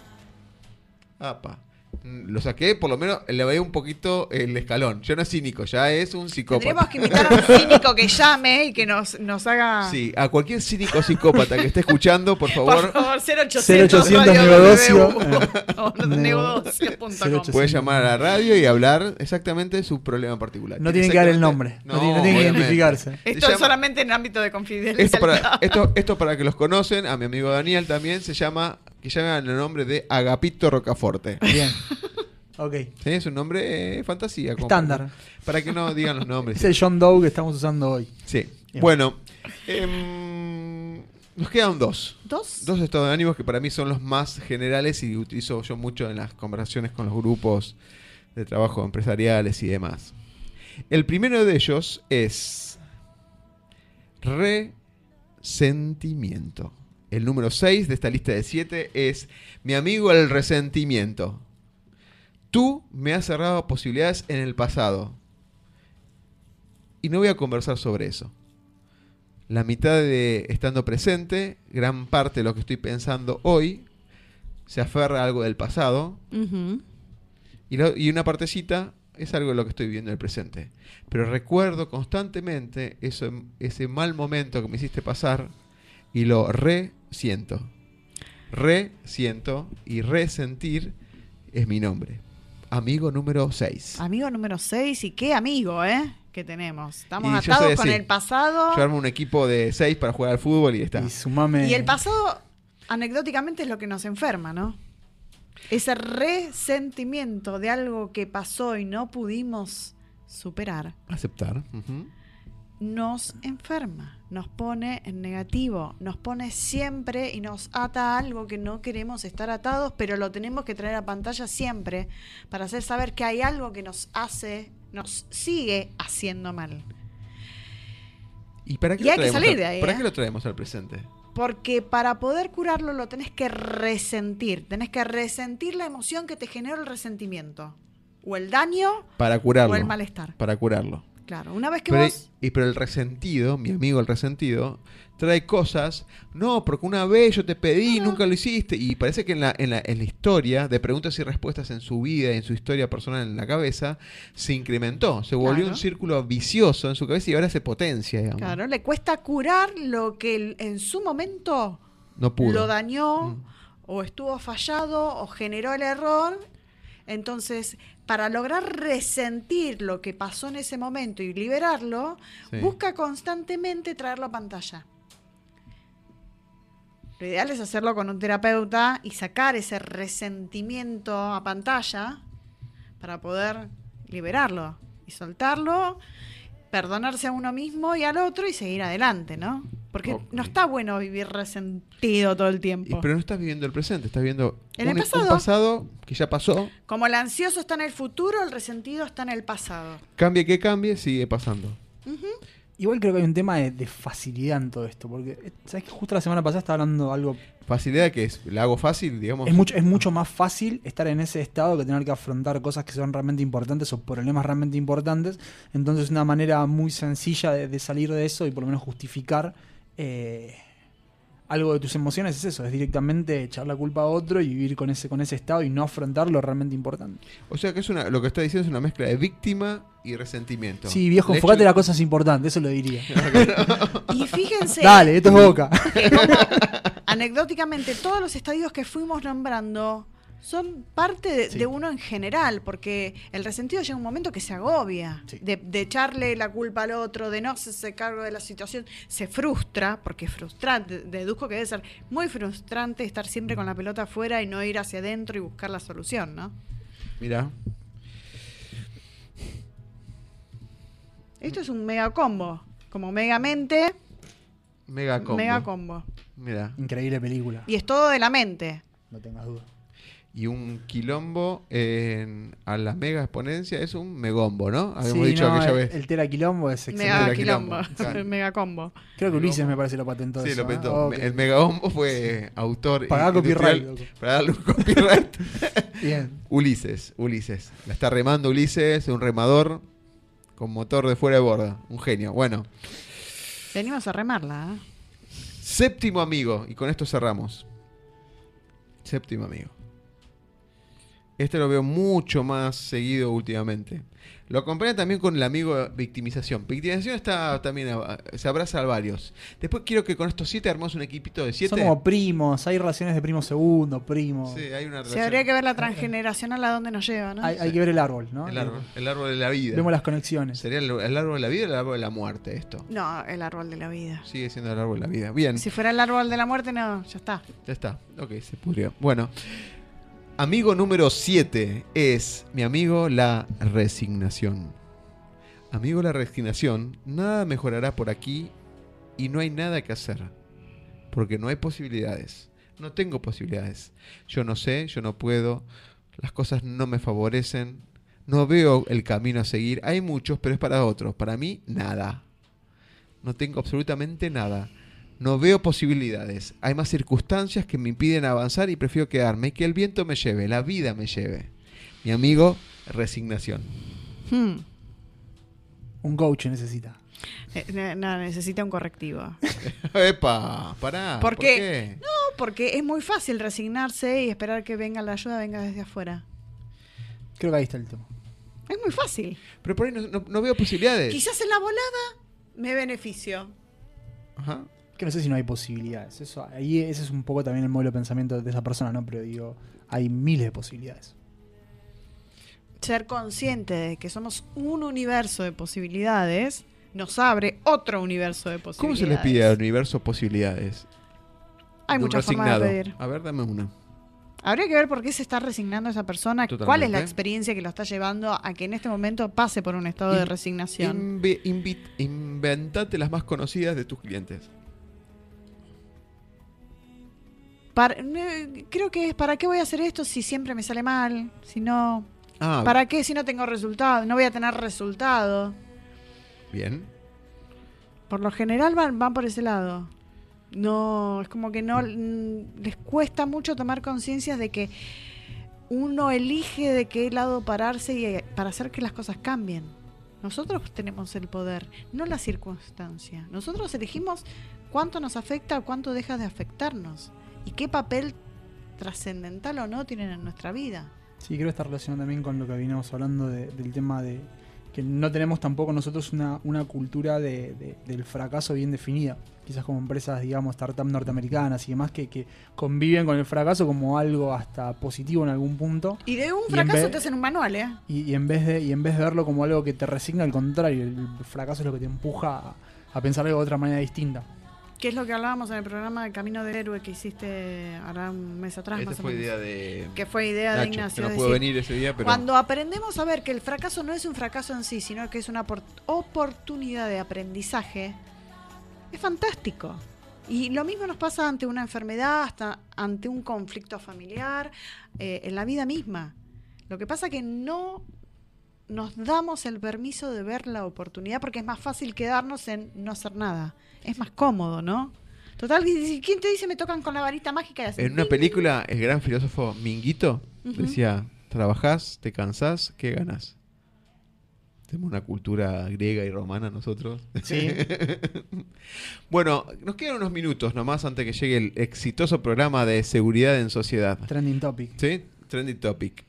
Speaker 2: Apa. Lo saqué, por lo menos le veía un poquito el escalón. Ya no es cínico, ya es un psicópata.
Speaker 4: Tendremos que invitar a un cínico que llame y que nos haga...
Speaker 2: Sí, a cualquier cínico psicópata que esté escuchando, por favor.
Speaker 4: Por favor, 0800
Speaker 3: Negodocio.
Speaker 4: Negodocio.com.
Speaker 2: Puede llamar a la radio y hablar exactamente de su problema en particular.
Speaker 3: No tienen que dar el nombre, no tienen que identificarse.
Speaker 4: Esto es solamente en ámbito de confidencialidad.
Speaker 2: Esto para que los conocen, a mi amigo Daniel también se llama... Que llaman el nombre de Agapito Rocaforte.
Speaker 3: Bien. Ok.
Speaker 2: ¿Sí? Es un nombre fantasía.
Speaker 3: Estándar.
Speaker 2: Para que no digan los nombres.
Speaker 3: Es el John Doe que estamos usando hoy.
Speaker 2: Sí. Bien. Bueno. Nos quedan dos.
Speaker 4: ¿Dos?
Speaker 2: Dos estados de ánimos que para mí son los más generales y utilizo yo mucho en las conversaciones con los grupos de trabajo empresariales y demás. El primero de ellos es resentimiento. El número 6 de esta lista de 7 es mi amigo el resentimiento. Tú me has cerrado posibilidades en el pasado. Y no voy a conversar sobre eso. La mitad de estando presente, gran parte de lo que estoy pensando hoy, se aferra a algo del pasado.
Speaker 4: Ujú.
Speaker 2: Y una partecita es algo de lo que estoy viviendo en el presente. Pero recuerdo constantemente ese mal momento que me hiciste pasar y lo resiento. Resiento y resentir es mi nombre. Amigo número 6.
Speaker 4: Amigo número 6, y qué amigo, que tenemos. Estamos
Speaker 2: Y yo
Speaker 4: atados
Speaker 2: soy
Speaker 4: con
Speaker 2: así.
Speaker 4: el pasado.
Speaker 2: Yo armo un equipo de 6 para jugar al fútbol y está.
Speaker 3: Y sumame.
Speaker 4: Y el pasado, anecdóticamente, es lo que nos enferma, ¿no? Ese resentimiento de algo que pasó y no pudimos superar,
Speaker 2: Aceptar. Ujú.
Speaker 4: nos enferma, nos pone en negativo, nos pone siempre y nos ata a algo que no queremos estar atados, pero lo tenemos que traer a pantalla siempre para hacer saber que hay algo que nos sigue haciendo mal.
Speaker 2: ¿Y para qué
Speaker 4: Y
Speaker 2: lo
Speaker 4: hay que
Speaker 2: traemos
Speaker 4: salir de ahí,
Speaker 2: ¿Para
Speaker 4: ¿eh?
Speaker 2: qué lo traemos al presente?
Speaker 4: Porque para poder curarlo lo tenés que resentir. Tenés que resentir la emoción que te generó el resentimiento. O el daño
Speaker 2: Para curarlo.
Speaker 4: o el malestar.
Speaker 2: Para curarlo.
Speaker 4: Claro, una vez que
Speaker 2: Pero,
Speaker 4: vos...
Speaker 2: pero el resentido, mi amigo el resentido, trae cosas. No, porque una vez yo te pedí, nunca lo hiciste. Y parece que en la historia de preguntas y respuestas en su vida, en su historia personal en la cabeza, se incrementó. Se volvió
Speaker 4: Claro.
Speaker 2: un círculo vicioso en su cabeza y ahora se potencia, digamos.
Speaker 4: Claro, le cuesta curar lo que en su momento
Speaker 2: No pudo.
Speaker 4: lo dañó,
Speaker 2: Mm.
Speaker 4: o estuvo fallado, o generó el error. Entonces, para lograr resentir lo que pasó en ese momento y liberarlo,
Speaker 2: Sí.
Speaker 4: busca constantemente traerlo a pantalla. Lo ideal es hacerlo con un terapeuta y sacar ese resentimiento a pantalla para poder liberarlo y soltarlo, perdonarse a uno mismo y al otro y seguir adelante, ¿no? Porque
Speaker 2: Ok.
Speaker 4: no está bueno vivir resentido todo el tiempo.
Speaker 2: Pero no estás viviendo el presente, estás viendo
Speaker 4: En el
Speaker 2: un
Speaker 4: pasado.
Speaker 2: pasado que ya pasó.
Speaker 4: Como el ansioso está en el futuro, el resentido está en el pasado.
Speaker 2: Cambie que cambie, sigue pasando.
Speaker 3: Igual creo que hay un tema de facilidad en todo esto. Porque, ¿sabes que justo la semana pasada estaba hablando algo.
Speaker 2: Facilidad que es, la hago fácil, digamos.
Speaker 3: Es mucho más fácil estar en ese estado que tener que afrontar cosas que son realmente importantes o problemas realmente importantes. Entonces, una manera muy sencilla de salir de eso y por lo menos justificar algo de tus emociones es eso: es directamente echar la culpa a otro y vivir con ese estado y no afrontar lo realmente importante.
Speaker 2: O sea que lo que está diciendo es una mezcla de víctima y resentimiento.
Speaker 3: Sí, viejo,
Speaker 2: El
Speaker 3: enfocate
Speaker 2: hecho
Speaker 3: en las cosas importantes, eso lo diría.
Speaker 4: Y fíjense,
Speaker 3: Dale, esto es Boca.
Speaker 4: que como, anecdóticamente, todos los estadios que fuimos nombrando son parte de,
Speaker 3: Sí.
Speaker 4: de uno en general, porque el resentido llega un momento que se agobia,
Speaker 3: Sí.
Speaker 4: de echarle la culpa al otro, de no hacerse cargo de la situación, se frustra, porque es frustrante, deduzco que debe ser muy frustrante estar siempre con la pelota afuera y no ir hacia adentro y buscar la solución, ¿no?
Speaker 2: Mirá.
Speaker 4: Esto es un mega combo, como megamente,
Speaker 2: Mega combo.
Speaker 4: mega combo.
Speaker 2: Mirá.
Speaker 3: Increíble película,
Speaker 4: Y es todo de la mente.
Speaker 3: no tengas duda.
Speaker 2: Y un quilombo a la mega exponencia es un megombo, ¿no? Habíamos
Speaker 3: Sí,
Speaker 2: dicho
Speaker 3: no,
Speaker 2: aquella
Speaker 3: el,
Speaker 2: vez.
Speaker 3: el Tera Quilombo es excelente.
Speaker 4: Mega
Speaker 2: Mega
Speaker 4: quilombo,
Speaker 2: quilombo, claro.
Speaker 4: mega combo.
Speaker 3: Creo que Ulises me parece lo patentó
Speaker 2: Sí,
Speaker 3: eso.
Speaker 2: lo petó.
Speaker 3: Ok.
Speaker 2: El megombo fue autor.
Speaker 3: Pagá
Speaker 2: industrial,
Speaker 3: copyright, loco.
Speaker 2: Para darle un copyright.
Speaker 3: Bien.
Speaker 2: Ulises. La está remando Ulises, un remador con motor de fuera de borda. Un genio. Bueno.
Speaker 4: Venimos a remarla, ¿eh?
Speaker 2: Séptimo amigo. Y con esto cerramos. Séptimo amigo. Este lo veo mucho más seguido últimamente. Lo acompaña también con el amigo victimización. Victimización está también se abraza a varios. Después quiero que con estos 7 armamos un equipito de 7.
Speaker 3: Son como primos, hay relaciones de primo segundo, primo.
Speaker 2: Sí, hay una
Speaker 4: Se
Speaker 2: relación.
Speaker 4: habría que ver la transgeneracional a dónde nos lleva, ¿no?
Speaker 3: Hay que ver el árbol, ¿no?
Speaker 2: El árbol de la vida.
Speaker 3: Vemos las conexiones.
Speaker 2: ¿Sería el árbol de la vida o el árbol de la muerte esto?
Speaker 4: No, el árbol de la vida.
Speaker 2: Sigue siendo el árbol de la vida. Bien,
Speaker 4: Si fuera el árbol de la muerte, no, ya está.
Speaker 2: ya está. Ok, se pudrió. Bueno, amigo número 7 es mi amigo la resignación. Amigo la resignación, nada mejorará por aquí y no hay nada que hacer. Porque no hay posibilidades. No tengo posibilidades. Yo no sé, yo no puedo. Las cosas no me favorecen. No veo el camino a seguir. Hay muchos, pero es para otros. Para mí, nada. No tengo absolutamente nada. No veo posibilidades. Hay más circunstancias que me impiden avanzar y prefiero quedarme. Y que el viento me lleve, la vida me lleve. Mi amigo, resignación.
Speaker 3: Un coach necesita.
Speaker 4: No, necesita un correctivo.
Speaker 2: Epa, pará.
Speaker 4: ¿Por
Speaker 2: ¿Por
Speaker 4: qué?
Speaker 2: qué?
Speaker 4: No, porque es muy fácil resignarse y esperar que venga la ayuda, venga desde afuera.
Speaker 3: Creo que ahí está el tema.
Speaker 4: Es muy fácil.
Speaker 2: Pero por ahí no veo posibilidades.
Speaker 4: Quizás en la volada me beneficio.
Speaker 2: Ajá.
Speaker 3: Que no sé si no hay posibilidades. Ese es un poco también el modelo de pensamiento de esa persona, ¿no? Pero digo, hay miles de posibilidades.
Speaker 4: Ser consciente de que somos un universo de posibilidades nos abre otro universo de
Speaker 2: ¿Cómo
Speaker 4: posibilidades.
Speaker 2: se les pide al universo posibilidades?
Speaker 4: Hay
Speaker 2: De un
Speaker 4: muchas formas de
Speaker 2: resignado.
Speaker 4: pedir.
Speaker 2: A ver, dame una.
Speaker 4: Habría que ver por qué se está resignando esa persona, cuál es la
Speaker 2: Totalmente.
Speaker 4: experiencia que lo está llevando a que en este momento pase por un estado de resignación.
Speaker 2: Inventate las más conocidas de tus clientes.
Speaker 4: Creo que es, ¿para qué voy a hacer esto si siempre me sale mal? Si no,
Speaker 2: Ah,
Speaker 4: ¿para qué si no tengo resultado? No voy a tener resultado.
Speaker 2: bien.
Speaker 4: Por lo general van por ese lado. No, es como que no les cuesta mucho tomar conciencia de que uno elige de qué lado pararse y para hacer que las cosas cambien. Nosotros tenemos el poder, no la circunstancia. Nosotros elegimos cuánto nos afecta o cuánto deja de afectarnos y qué papel trascendental o no tienen en nuestra vida.
Speaker 3: Sí, creo que está relacionado también con lo que veníamos hablando del tema de que no tenemos tampoco nosotros una cultura del fracaso bien definida. Quizás como empresas, digamos, startups norteamericanas y demás que conviven con el fracaso como algo hasta positivo en algún punto.
Speaker 4: Y de un
Speaker 3: Y
Speaker 4: fracaso
Speaker 3: en
Speaker 4: te hacen un manual, ¿eh?
Speaker 3: Y en vez de verlo como algo que te resigna, al contrario, el fracaso es lo que te empuja a pensar de otra manera distinta.
Speaker 4: Que es lo que hablábamos en el programa de Camino del Héroe que hiciste ahora un mes atrás,
Speaker 2: Esta
Speaker 4: más o
Speaker 2: fue
Speaker 4: menos.
Speaker 2: idea de
Speaker 4: Que fue idea de
Speaker 2: Nacho,
Speaker 4: Ignacio.
Speaker 2: que no
Speaker 4: es
Speaker 2: pudo
Speaker 4: decir,
Speaker 2: venir ese día, pero
Speaker 4: cuando aprendemos a ver que el fracaso no es un fracaso en sí, sino que es una oportunidad de aprendizaje, es fantástico. Y lo mismo nos pasa ante una enfermedad, hasta ante un conflicto familiar, en la vida misma. Lo que pasa es que no nos damos el permiso de ver la oportunidad porque es más fácil quedarnos en no hacer nada. Es más cómodo, ¿no? Total, ¿quién te dice me tocan con la varita mágica? Y hacen
Speaker 2: en una
Speaker 4: ping?
Speaker 2: película el gran filósofo Minguito
Speaker 4: Ujú.
Speaker 2: decía, trabajás, te cansás, ¿qué ganás? Tenemos una cultura griega y romana nosotros.
Speaker 3: Sí.
Speaker 2: Bueno, nos quedan unos minutos nomás antes que llegue el exitoso programa de seguridad en sociedad.
Speaker 3: Trending topic.
Speaker 2: ¿Sí? Trending topic.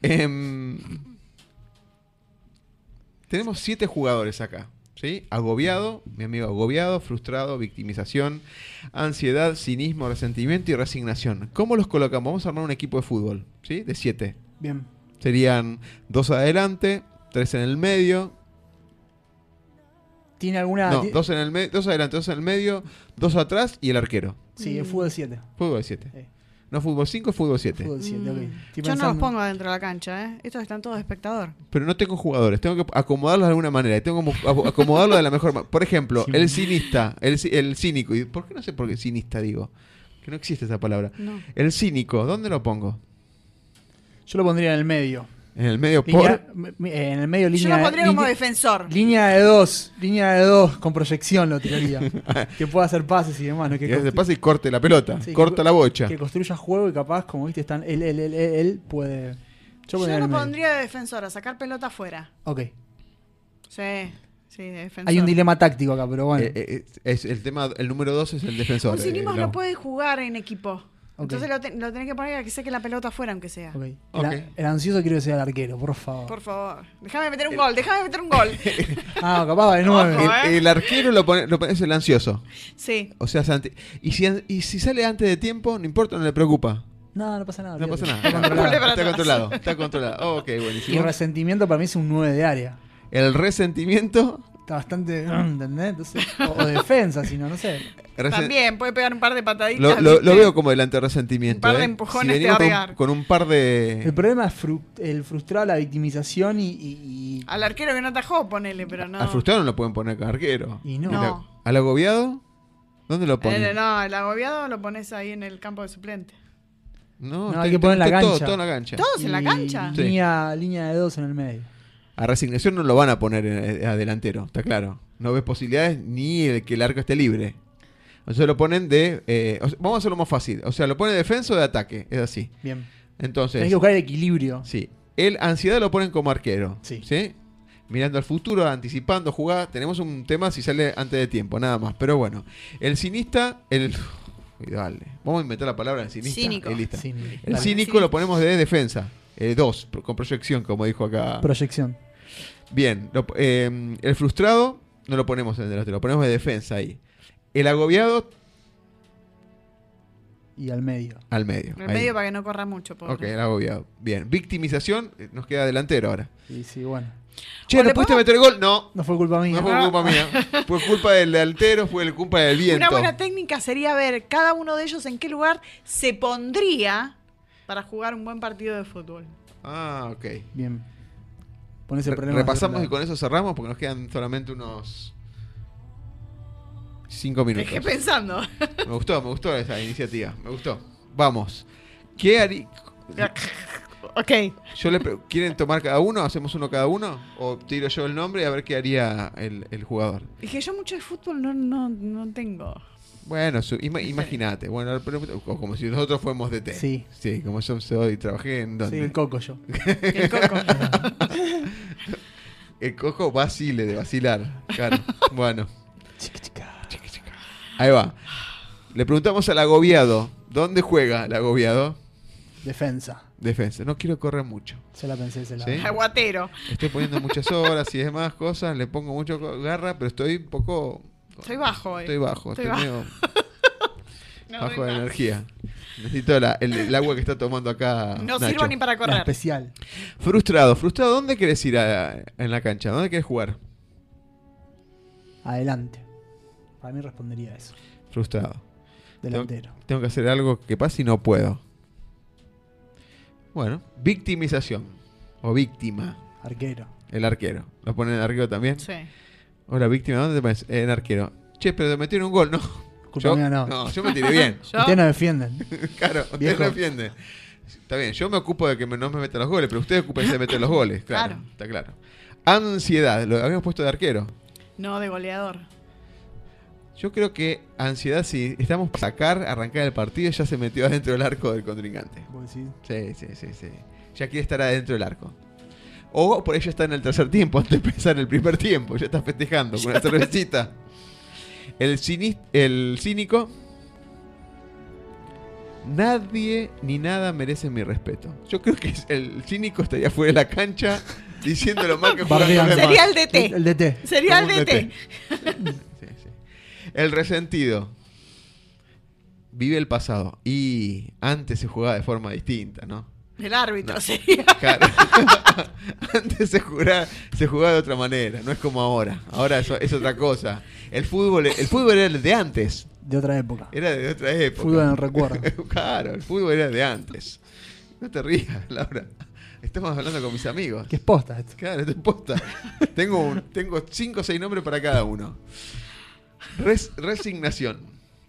Speaker 2: Tenemos 7 jugadores acá. ¿Sí? Agobiado, mi amigo agobiado, frustrado, victimización, ansiedad, cinismo, resentimiento y resignación. ¿Cómo los colocamos? Vamos a armar un equipo de fútbol, ¿sí? De 7.
Speaker 3: Bien.
Speaker 2: Serían 2 adelante, 3 en el medio.
Speaker 3: ¿Tiene alguna...?
Speaker 2: No, 2 en el medio, 2 adelante, 2 en el medio, 2 atrás y el arquero.
Speaker 3: Sí, el fútbol 7.
Speaker 2: Fútbol 7.
Speaker 3: Sí.
Speaker 2: No fútbol 5, fútbol 7.
Speaker 3: Fútbol 7, ok. Estoy
Speaker 4: Yo no los
Speaker 3: pensando-
Speaker 4: pongo adentro de la cancha, ¿eh? Estos están todos de espectador.
Speaker 2: Pero no tengo jugadores, tengo que acomodarlos de alguna manera. Tengo que acomodarlos de la mejor manera. Por ejemplo,
Speaker 3: Sí.
Speaker 2: el cinista, el cínico. ¿Y por qué no sé por qué cinista digo? Que no existe esa palabra.
Speaker 4: No.
Speaker 2: El cínico, ¿dónde lo pongo?
Speaker 3: Yo lo pondría en el medio.
Speaker 2: En el medio
Speaker 3: En el medio
Speaker 4: Yo
Speaker 3: línea
Speaker 4: lo pondría como
Speaker 3: línea-
Speaker 4: defensor.
Speaker 3: Línea de dos, con proyección lo tiraría. Que pueda hacer pases y demás, ¿no?
Speaker 2: Que se pase y corte la pelota,
Speaker 3: Sí,
Speaker 2: corta la bocha.
Speaker 3: Que construya juego y capaz, como viste, están él puede.
Speaker 4: Yo
Speaker 3: pondría en
Speaker 4: lo
Speaker 3: el medio.
Speaker 4: pondría de defensor, a sacar pelota afuera.
Speaker 3: Ok.
Speaker 4: Sí, de defensor.
Speaker 3: Hay un dilema táctico acá, pero bueno.
Speaker 2: Es el tema, el número 2 es el defensor.
Speaker 4: Un cinismo
Speaker 2: no.
Speaker 4: no puede jugar en equipo.
Speaker 3: Ok.
Speaker 4: Entonces lo tenés que poner a que saque la pelota afuera, aunque sea.
Speaker 3: Ok.
Speaker 2: Ok.
Speaker 3: El ansioso quiero que sea el arquero, por favor.
Speaker 4: Por favor. Déjame meter un gol, déjame meter un gol.
Speaker 3: Ah, capaz de 9.
Speaker 4: Ojo,
Speaker 2: El arquero es el ansioso.
Speaker 4: Sí.
Speaker 2: O sea, y si sale antes de tiempo, no importa, no le preocupa.
Speaker 3: No pasa nada.
Speaker 2: No pasa
Speaker 3: olvídate.
Speaker 2: nada.
Speaker 3: Está controlado.
Speaker 4: Para
Speaker 2: Está
Speaker 4: atrás.
Speaker 2: controlado. Está controlado. Ok,
Speaker 3: Y
Speaker 2: buenísimo.
Speaker 3: resentimiento para mí es un 9 de área.
Speaker 2: El resentimiento.
Speaker 3: Está bastante. ¿Entendés? Entonces, o defensa, si no sé.
Speaker 4: También puede pegar un par de pataditas.
Speaker 2: Lo
Speaker 4: ¿viste?
Speaker 2: veo como delante de resentimiento.
Speaker 4: Un par de empujones
Speaker 2: Si venimos
Speaker 4: te va a pegar.
Speaker 2: con un par
Speaker 3: El
Speaker 2: de.
Speaker 3: problema es el frustrado, la victimización y
Speaker 4: Al arquero que no atajó, ponele, pero no.
Speaker 2: Al frustrado no lo pueden poner con arquero.
Speaker 3: Y no.
Speaker 4: No.
Speaker 2: ¿Al agobiado? ¿Dónde lo ponen?
Speaker 4: No, el agobiado lo pones ahí en el campo de suplente.
Speaker 3: No, hay que poner en la
Speaker 2: todo,
Speaker 3: cancha.
Speaker 2: todo en la cancha.
Speaker 4: ¿Todos en la
Speaker 3: Y
Speaker 4: cancha?
Speaker 2: Sí.
Speaker 3: Línea de 2 en el medio.
Speaker 2: A Resignación no lo van a poner a delantero, está claro. No ves posibilidades ni que el arco esté libre. Entonces lo ponen vamos a hacerlo más fácil. O sea, lo pone de defensa o de ataque. Es así.
Speaker 3: Bien.
Speaker 2: Entonces,
Speaker 3: Tenés que buscar el equilibrio.
Speaker 2: sí. El Ansiedad lo ponen como arquero.
Speaker 3: Sí.
Speaker 2: Mirando al futuro, anticipando jugadas. Tenemos un tema si sale antes de tiempo, nada más. Pero bueno. El cinista, dale. Vamos a inventar la palabra del cinista.
Speaker 4: Cínico.
Speaker 2: Lista.
Speaker 3: Cínico.
Speaker 2: El
Speaker 3: Dale.
Speaker 2: cínico lo ponemos de defensa. 2, con proyección, como dijo acá.
Speaker 3: Proyección.
Speaker 2: Bien. El frustrado no lo ponemos en el delantero, lo ponemos de defensa ahí. El agobiado
Speaker 3: Y al medio.
Speaker 2: al medio.
Speaker 4: En el
Speaker 2: ahí.
Speaker 4: medio para que no corra mucho. Pobre.
Speaker 2: Ok, el agobiado. Bien. Victimización, nos queda delantero ahora.
Speaker 3: Sí, bueno.
Speaker 2: Che,
Speaker 4: ¿O
Speaker 2: ¿no
Speaker 4: le
Speaker 2: pudiste
Speaker 4: podemos-
Speaker 2: meter el gol? No.
Speaker 3: No fue culpa mía.
Speaker 2: No fue culpa mía. Fue culpa del delantero, fue culpa del viento.
Speaker 4: Una buena técnica sería ver cada uno de ellos en qué lugar se pondría para jugar un buen partido de fútbol.
Speaker 2: Ah, ok.
Speaker 3: Bien. Pones el problema.
Speaker 2: Repasamos y con eso cerramos porque nos quedan solamente unos 5 minutos.
Speaker 4: Dejé pensando.
Speaker 2: Me gustó esa iniciativa. Me gustó. Vamos. ¿Qué haría?
Speaker 4: Ok.
Speaker 2: ¿Quieren tomar cada uno? ¿Hacemos uno cada uno? ¿O tiro yo el nombre y a ver qué haría el jugador?
Speaker 4: Dije, yo mucho de fútbol no tengo.
Speaker 2: Bueno, imagínate. Bueno, como si nosotros fuéramos de T.
Speaker 3: Sí.
Speaker 2: Sí, como yo soy, trabajé en
Speaker 3: Sí,
Speaker 2: donde.
Speaker 3: el coco yo.
Speaker 4: El coco.
Speaker 2: El cojo vacile de vacilar. Claro. Bueno,
Speaker 3: Chica, chica.
Speaker 2: ahí va. Le preguntamos al agobiado. ¿Dónde juega el agobiado?
Speaker 3: Defensa.
Speaker 2: Defensa. No quiero correr mucho.
Speaker 3: Se la pensé ese lado.
Speaker 2: ¿Sí?
Speaker 4: Aguatero.
Speaker 2: Estoy poniendo muchas horas y demás cosas. Le pongo mucho garra, pero estoy un poco.
Speaker 4: Estoy bajo hoy.
Speaker 2: Estoy bajo. Estoy
Speaker 4: bajo.
Speaker 2: medio
Speaker 4: No
Speaker 2: bajo
Speaker 4: doy
Speaker 2: de
Speaker 4: más.
Speaker 2: energía. Necesito el agua que está tomando acá.
Speaker 4: No
Speaker 2: Nacho.
Speaker 4: sirvo ni para
Speaker 3: La
Speaker 4: correr.
Speaker 3: especial.
Speaker 2: Frustrado. Frustrado, ¿dónde querés ir en la cancha? ¿Dónde querés jugar?
Speaker 3: Adelante. Para mí respondería eso.
Speaker 2: Frustrado.
Speaker 3: Delantero.
Speaker 2: Tengo que hacer algo que pase y no puedo. Bueno, victimización. O víctima.
Speaker 3: Arquero.
Speaker 2: El arquero. ¿Lo ponen en arquero también?
Speaker 4: Sí.
Speaker 2: Hola, víctima. ¿Dónde te pones? En arquero. Che, pero te metieron un gol, ¿no?
Speaker 3: Culpa mía no.
Speaker 2: No, yo me tiré bien.
Speaker 4: Yo,
Speaker 3: Ustedes no defienden.
Speaker 2: Claro, ustedes
Speaker 3: Viejo.
Speaker 2: no defienden. Está bien, yo me ocupo de que no me metan los goles, pero ustedes ocupen de meter los goles. Claro,
Speaker 4: Claro.
Speaker 2: está claro. Ansiedad, lo habíamos puesto de arquero.
Speaker 4: no de goleador.
Speaker 2: Yo creo que ansiedad, si estamos para sacar, arrancar el partido, ya se metió adentro del arco del contrincante.
Speaker 3: ¿Vos decís?
Speaker 2: Sí. Ya quiere estar adentro del arco. O por ello está en el tercer tiempo, antes de empezar el primer tiempo. Ya está festejando con una cervecita. El cínico. Nadie ni nada merece mi respeto. Yo creo que el cínico estaría fuera de la cancha diciendo lo mal que juegan los
Speaker 3: Bardeando.
Speaker 2: demás.
Speaker 4: Sería el DT.
Speaker 3: El DT.
Speaker 4: Sería el
Speaker 2: Como un
Speaker 4: DT.
Speaker 2: Sí. El resentido. Vive el pasado. Y antes se jugaba de forma distinta, ¿no?
Speaker 4: El árbitro
Speaker 2: No.
Speaker 4: sería.
Speaker 2: Claro. Antes se jugaba de otra manera, no es como ahora. Ahora es otra cosa. El fútbol era el de antes.
Speaker 3: De otra época.
Speaker 2: Era de otra época.
Speaker 3: Fútbol en el recuerdo.
Speaker 2: Claro, el fútbol era de antes. No te rías, Laura. Estamos hablando con mis amigos.
Speaker 3: ¿Qué es posta esto?
Speaker 2: Claro, esto es posta. Tengo 5 o 6 nombres para cada uno. Resignación.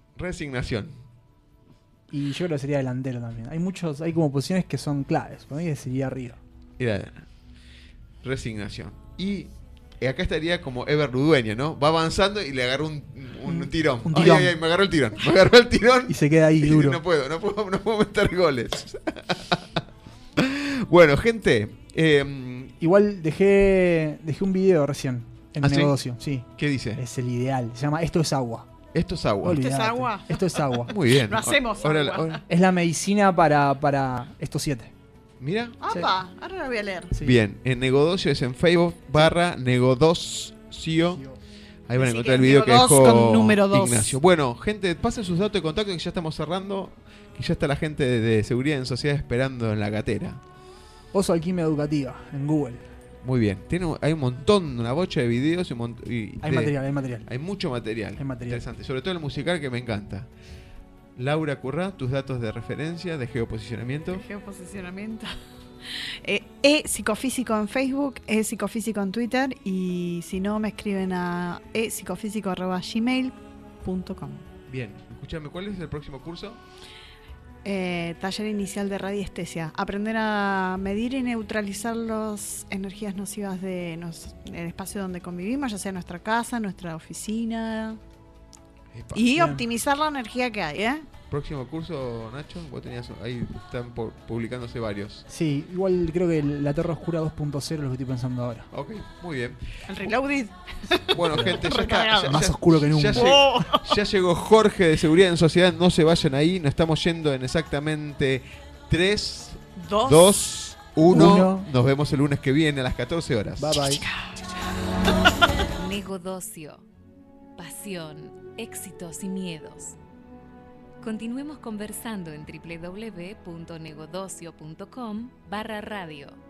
Speaker 3: Y yo creo que sería delantero también. Hay como posiciones que son claves. Para mí sería arriba.
Speaker 2: Era resignación. Y acá estaría como Ever Ludueña, ¿no? Va avanzando y le agarró un tirón.
Speaker 3: Un tirón.
Speaker 2: Ay, me agarró el tirón. Me agarró el tirón.
Speaker 3: Y se queda ahí duro.
Speaker 2: No puedo meter goles. Bueno, gente.
Speaker 3: Igual dejé un video recién en
Speaker 2: ¿Ah,
Speaker 3: el
Speaker 2: sí?
Speaker 3: negocio. Sí.
Speaker 2: ¿Qué dice?
Speaker 3: Es el ideal. Se llama Esto es agua.
Speaker 2: Esto es agua.
Speaker 3: Olvídate.
Speaker 4: ¿Esto es agua?
Speaker 3: Esto es agua.
Speaker 2: Muy bien.
Speaker 4: No hacemos agua.
Speaker 3: Es la medicina para estos 7.
Speaker 2: Mira.
Speaker 4: ¡Apa! Ahora lo voy a leer.
Speaker 3: Sí.
Speaker 2: Bien. En Negodocio es en Facebook /Negodocio. Ahí van a
Speaker 4: Así
Speaker 2: encontrar el
Speaker 4: que
Speaker 2: video que
Speaker 4: Nego 2
Speaker 2: dejó
Speaker 4: con número 2.
Speaker 2: Ignacio. Bueno, gente, pasen sus datos de contacto que ya estamos cerrando. Que ya está la gente de seguridad en sociedad esperando en la gatera.
Speaker 3: Oso Alquimia Educativa en Google.
Speaker 2: Muy bien. Hay un montón, una bocha de videos y
Speaker 3: Hay material.
Speaker 2: Hay mucho material.
Speaker 3: Hay material.
Speaker 2: Interesante. Sobre todo el musical que me encanta. Laura Currá, tus datos de referencia, de geoposicionamiento.
Speaker 4: Geoposicionamiento. Psicofísico en Facebook, Psicofísico en Twitter y si no me escriben a psicofísico@gmail.com.
Speaker 2: Bien. Escúchame, ¿cuál es el próximo curso?
Speaker 4: taller inicial de radiestesia. Aprender a medir y neutralizar las energías nocivas del espacio donde convivimos, ya sea nuestra casa, nuestra oficina.
Speaker 2: Epa.
Speaker 4: Y
Speaker 3: Bien.
Speaker 4: optimizar la energía que hay, ¿eh?
Speaker 2: Próximo curso, Nacho, vos tenías ahí están publicándose varios.
Speaker 3: Sí, igual creo que la Torre Oscura 2.0 es lo que estoy pensando ahora.
Speaker 2: Ok, muy bien.
Speaker 4: El reloaded.
Speaker 2: Bueno, gente, ya está.
Speaker 4: Recargado.
Speaker 3: Más oscuro que nunca.
Speaker 2: Ya llegó Jorge de Seguridad en Sociedad. No se vayan ahí. Nos estamos yendo en exactamente 3, 2, 1.
Speaker 3: Uno.
Speaker 2: Nos vemos el lunes que viene a las 14 horas.
Speaker 3: Bye bye.
Speaker 7: Negodocio. Pasión, éxitos y miedos. Continuemos conversando en www.negodocio.com/radio.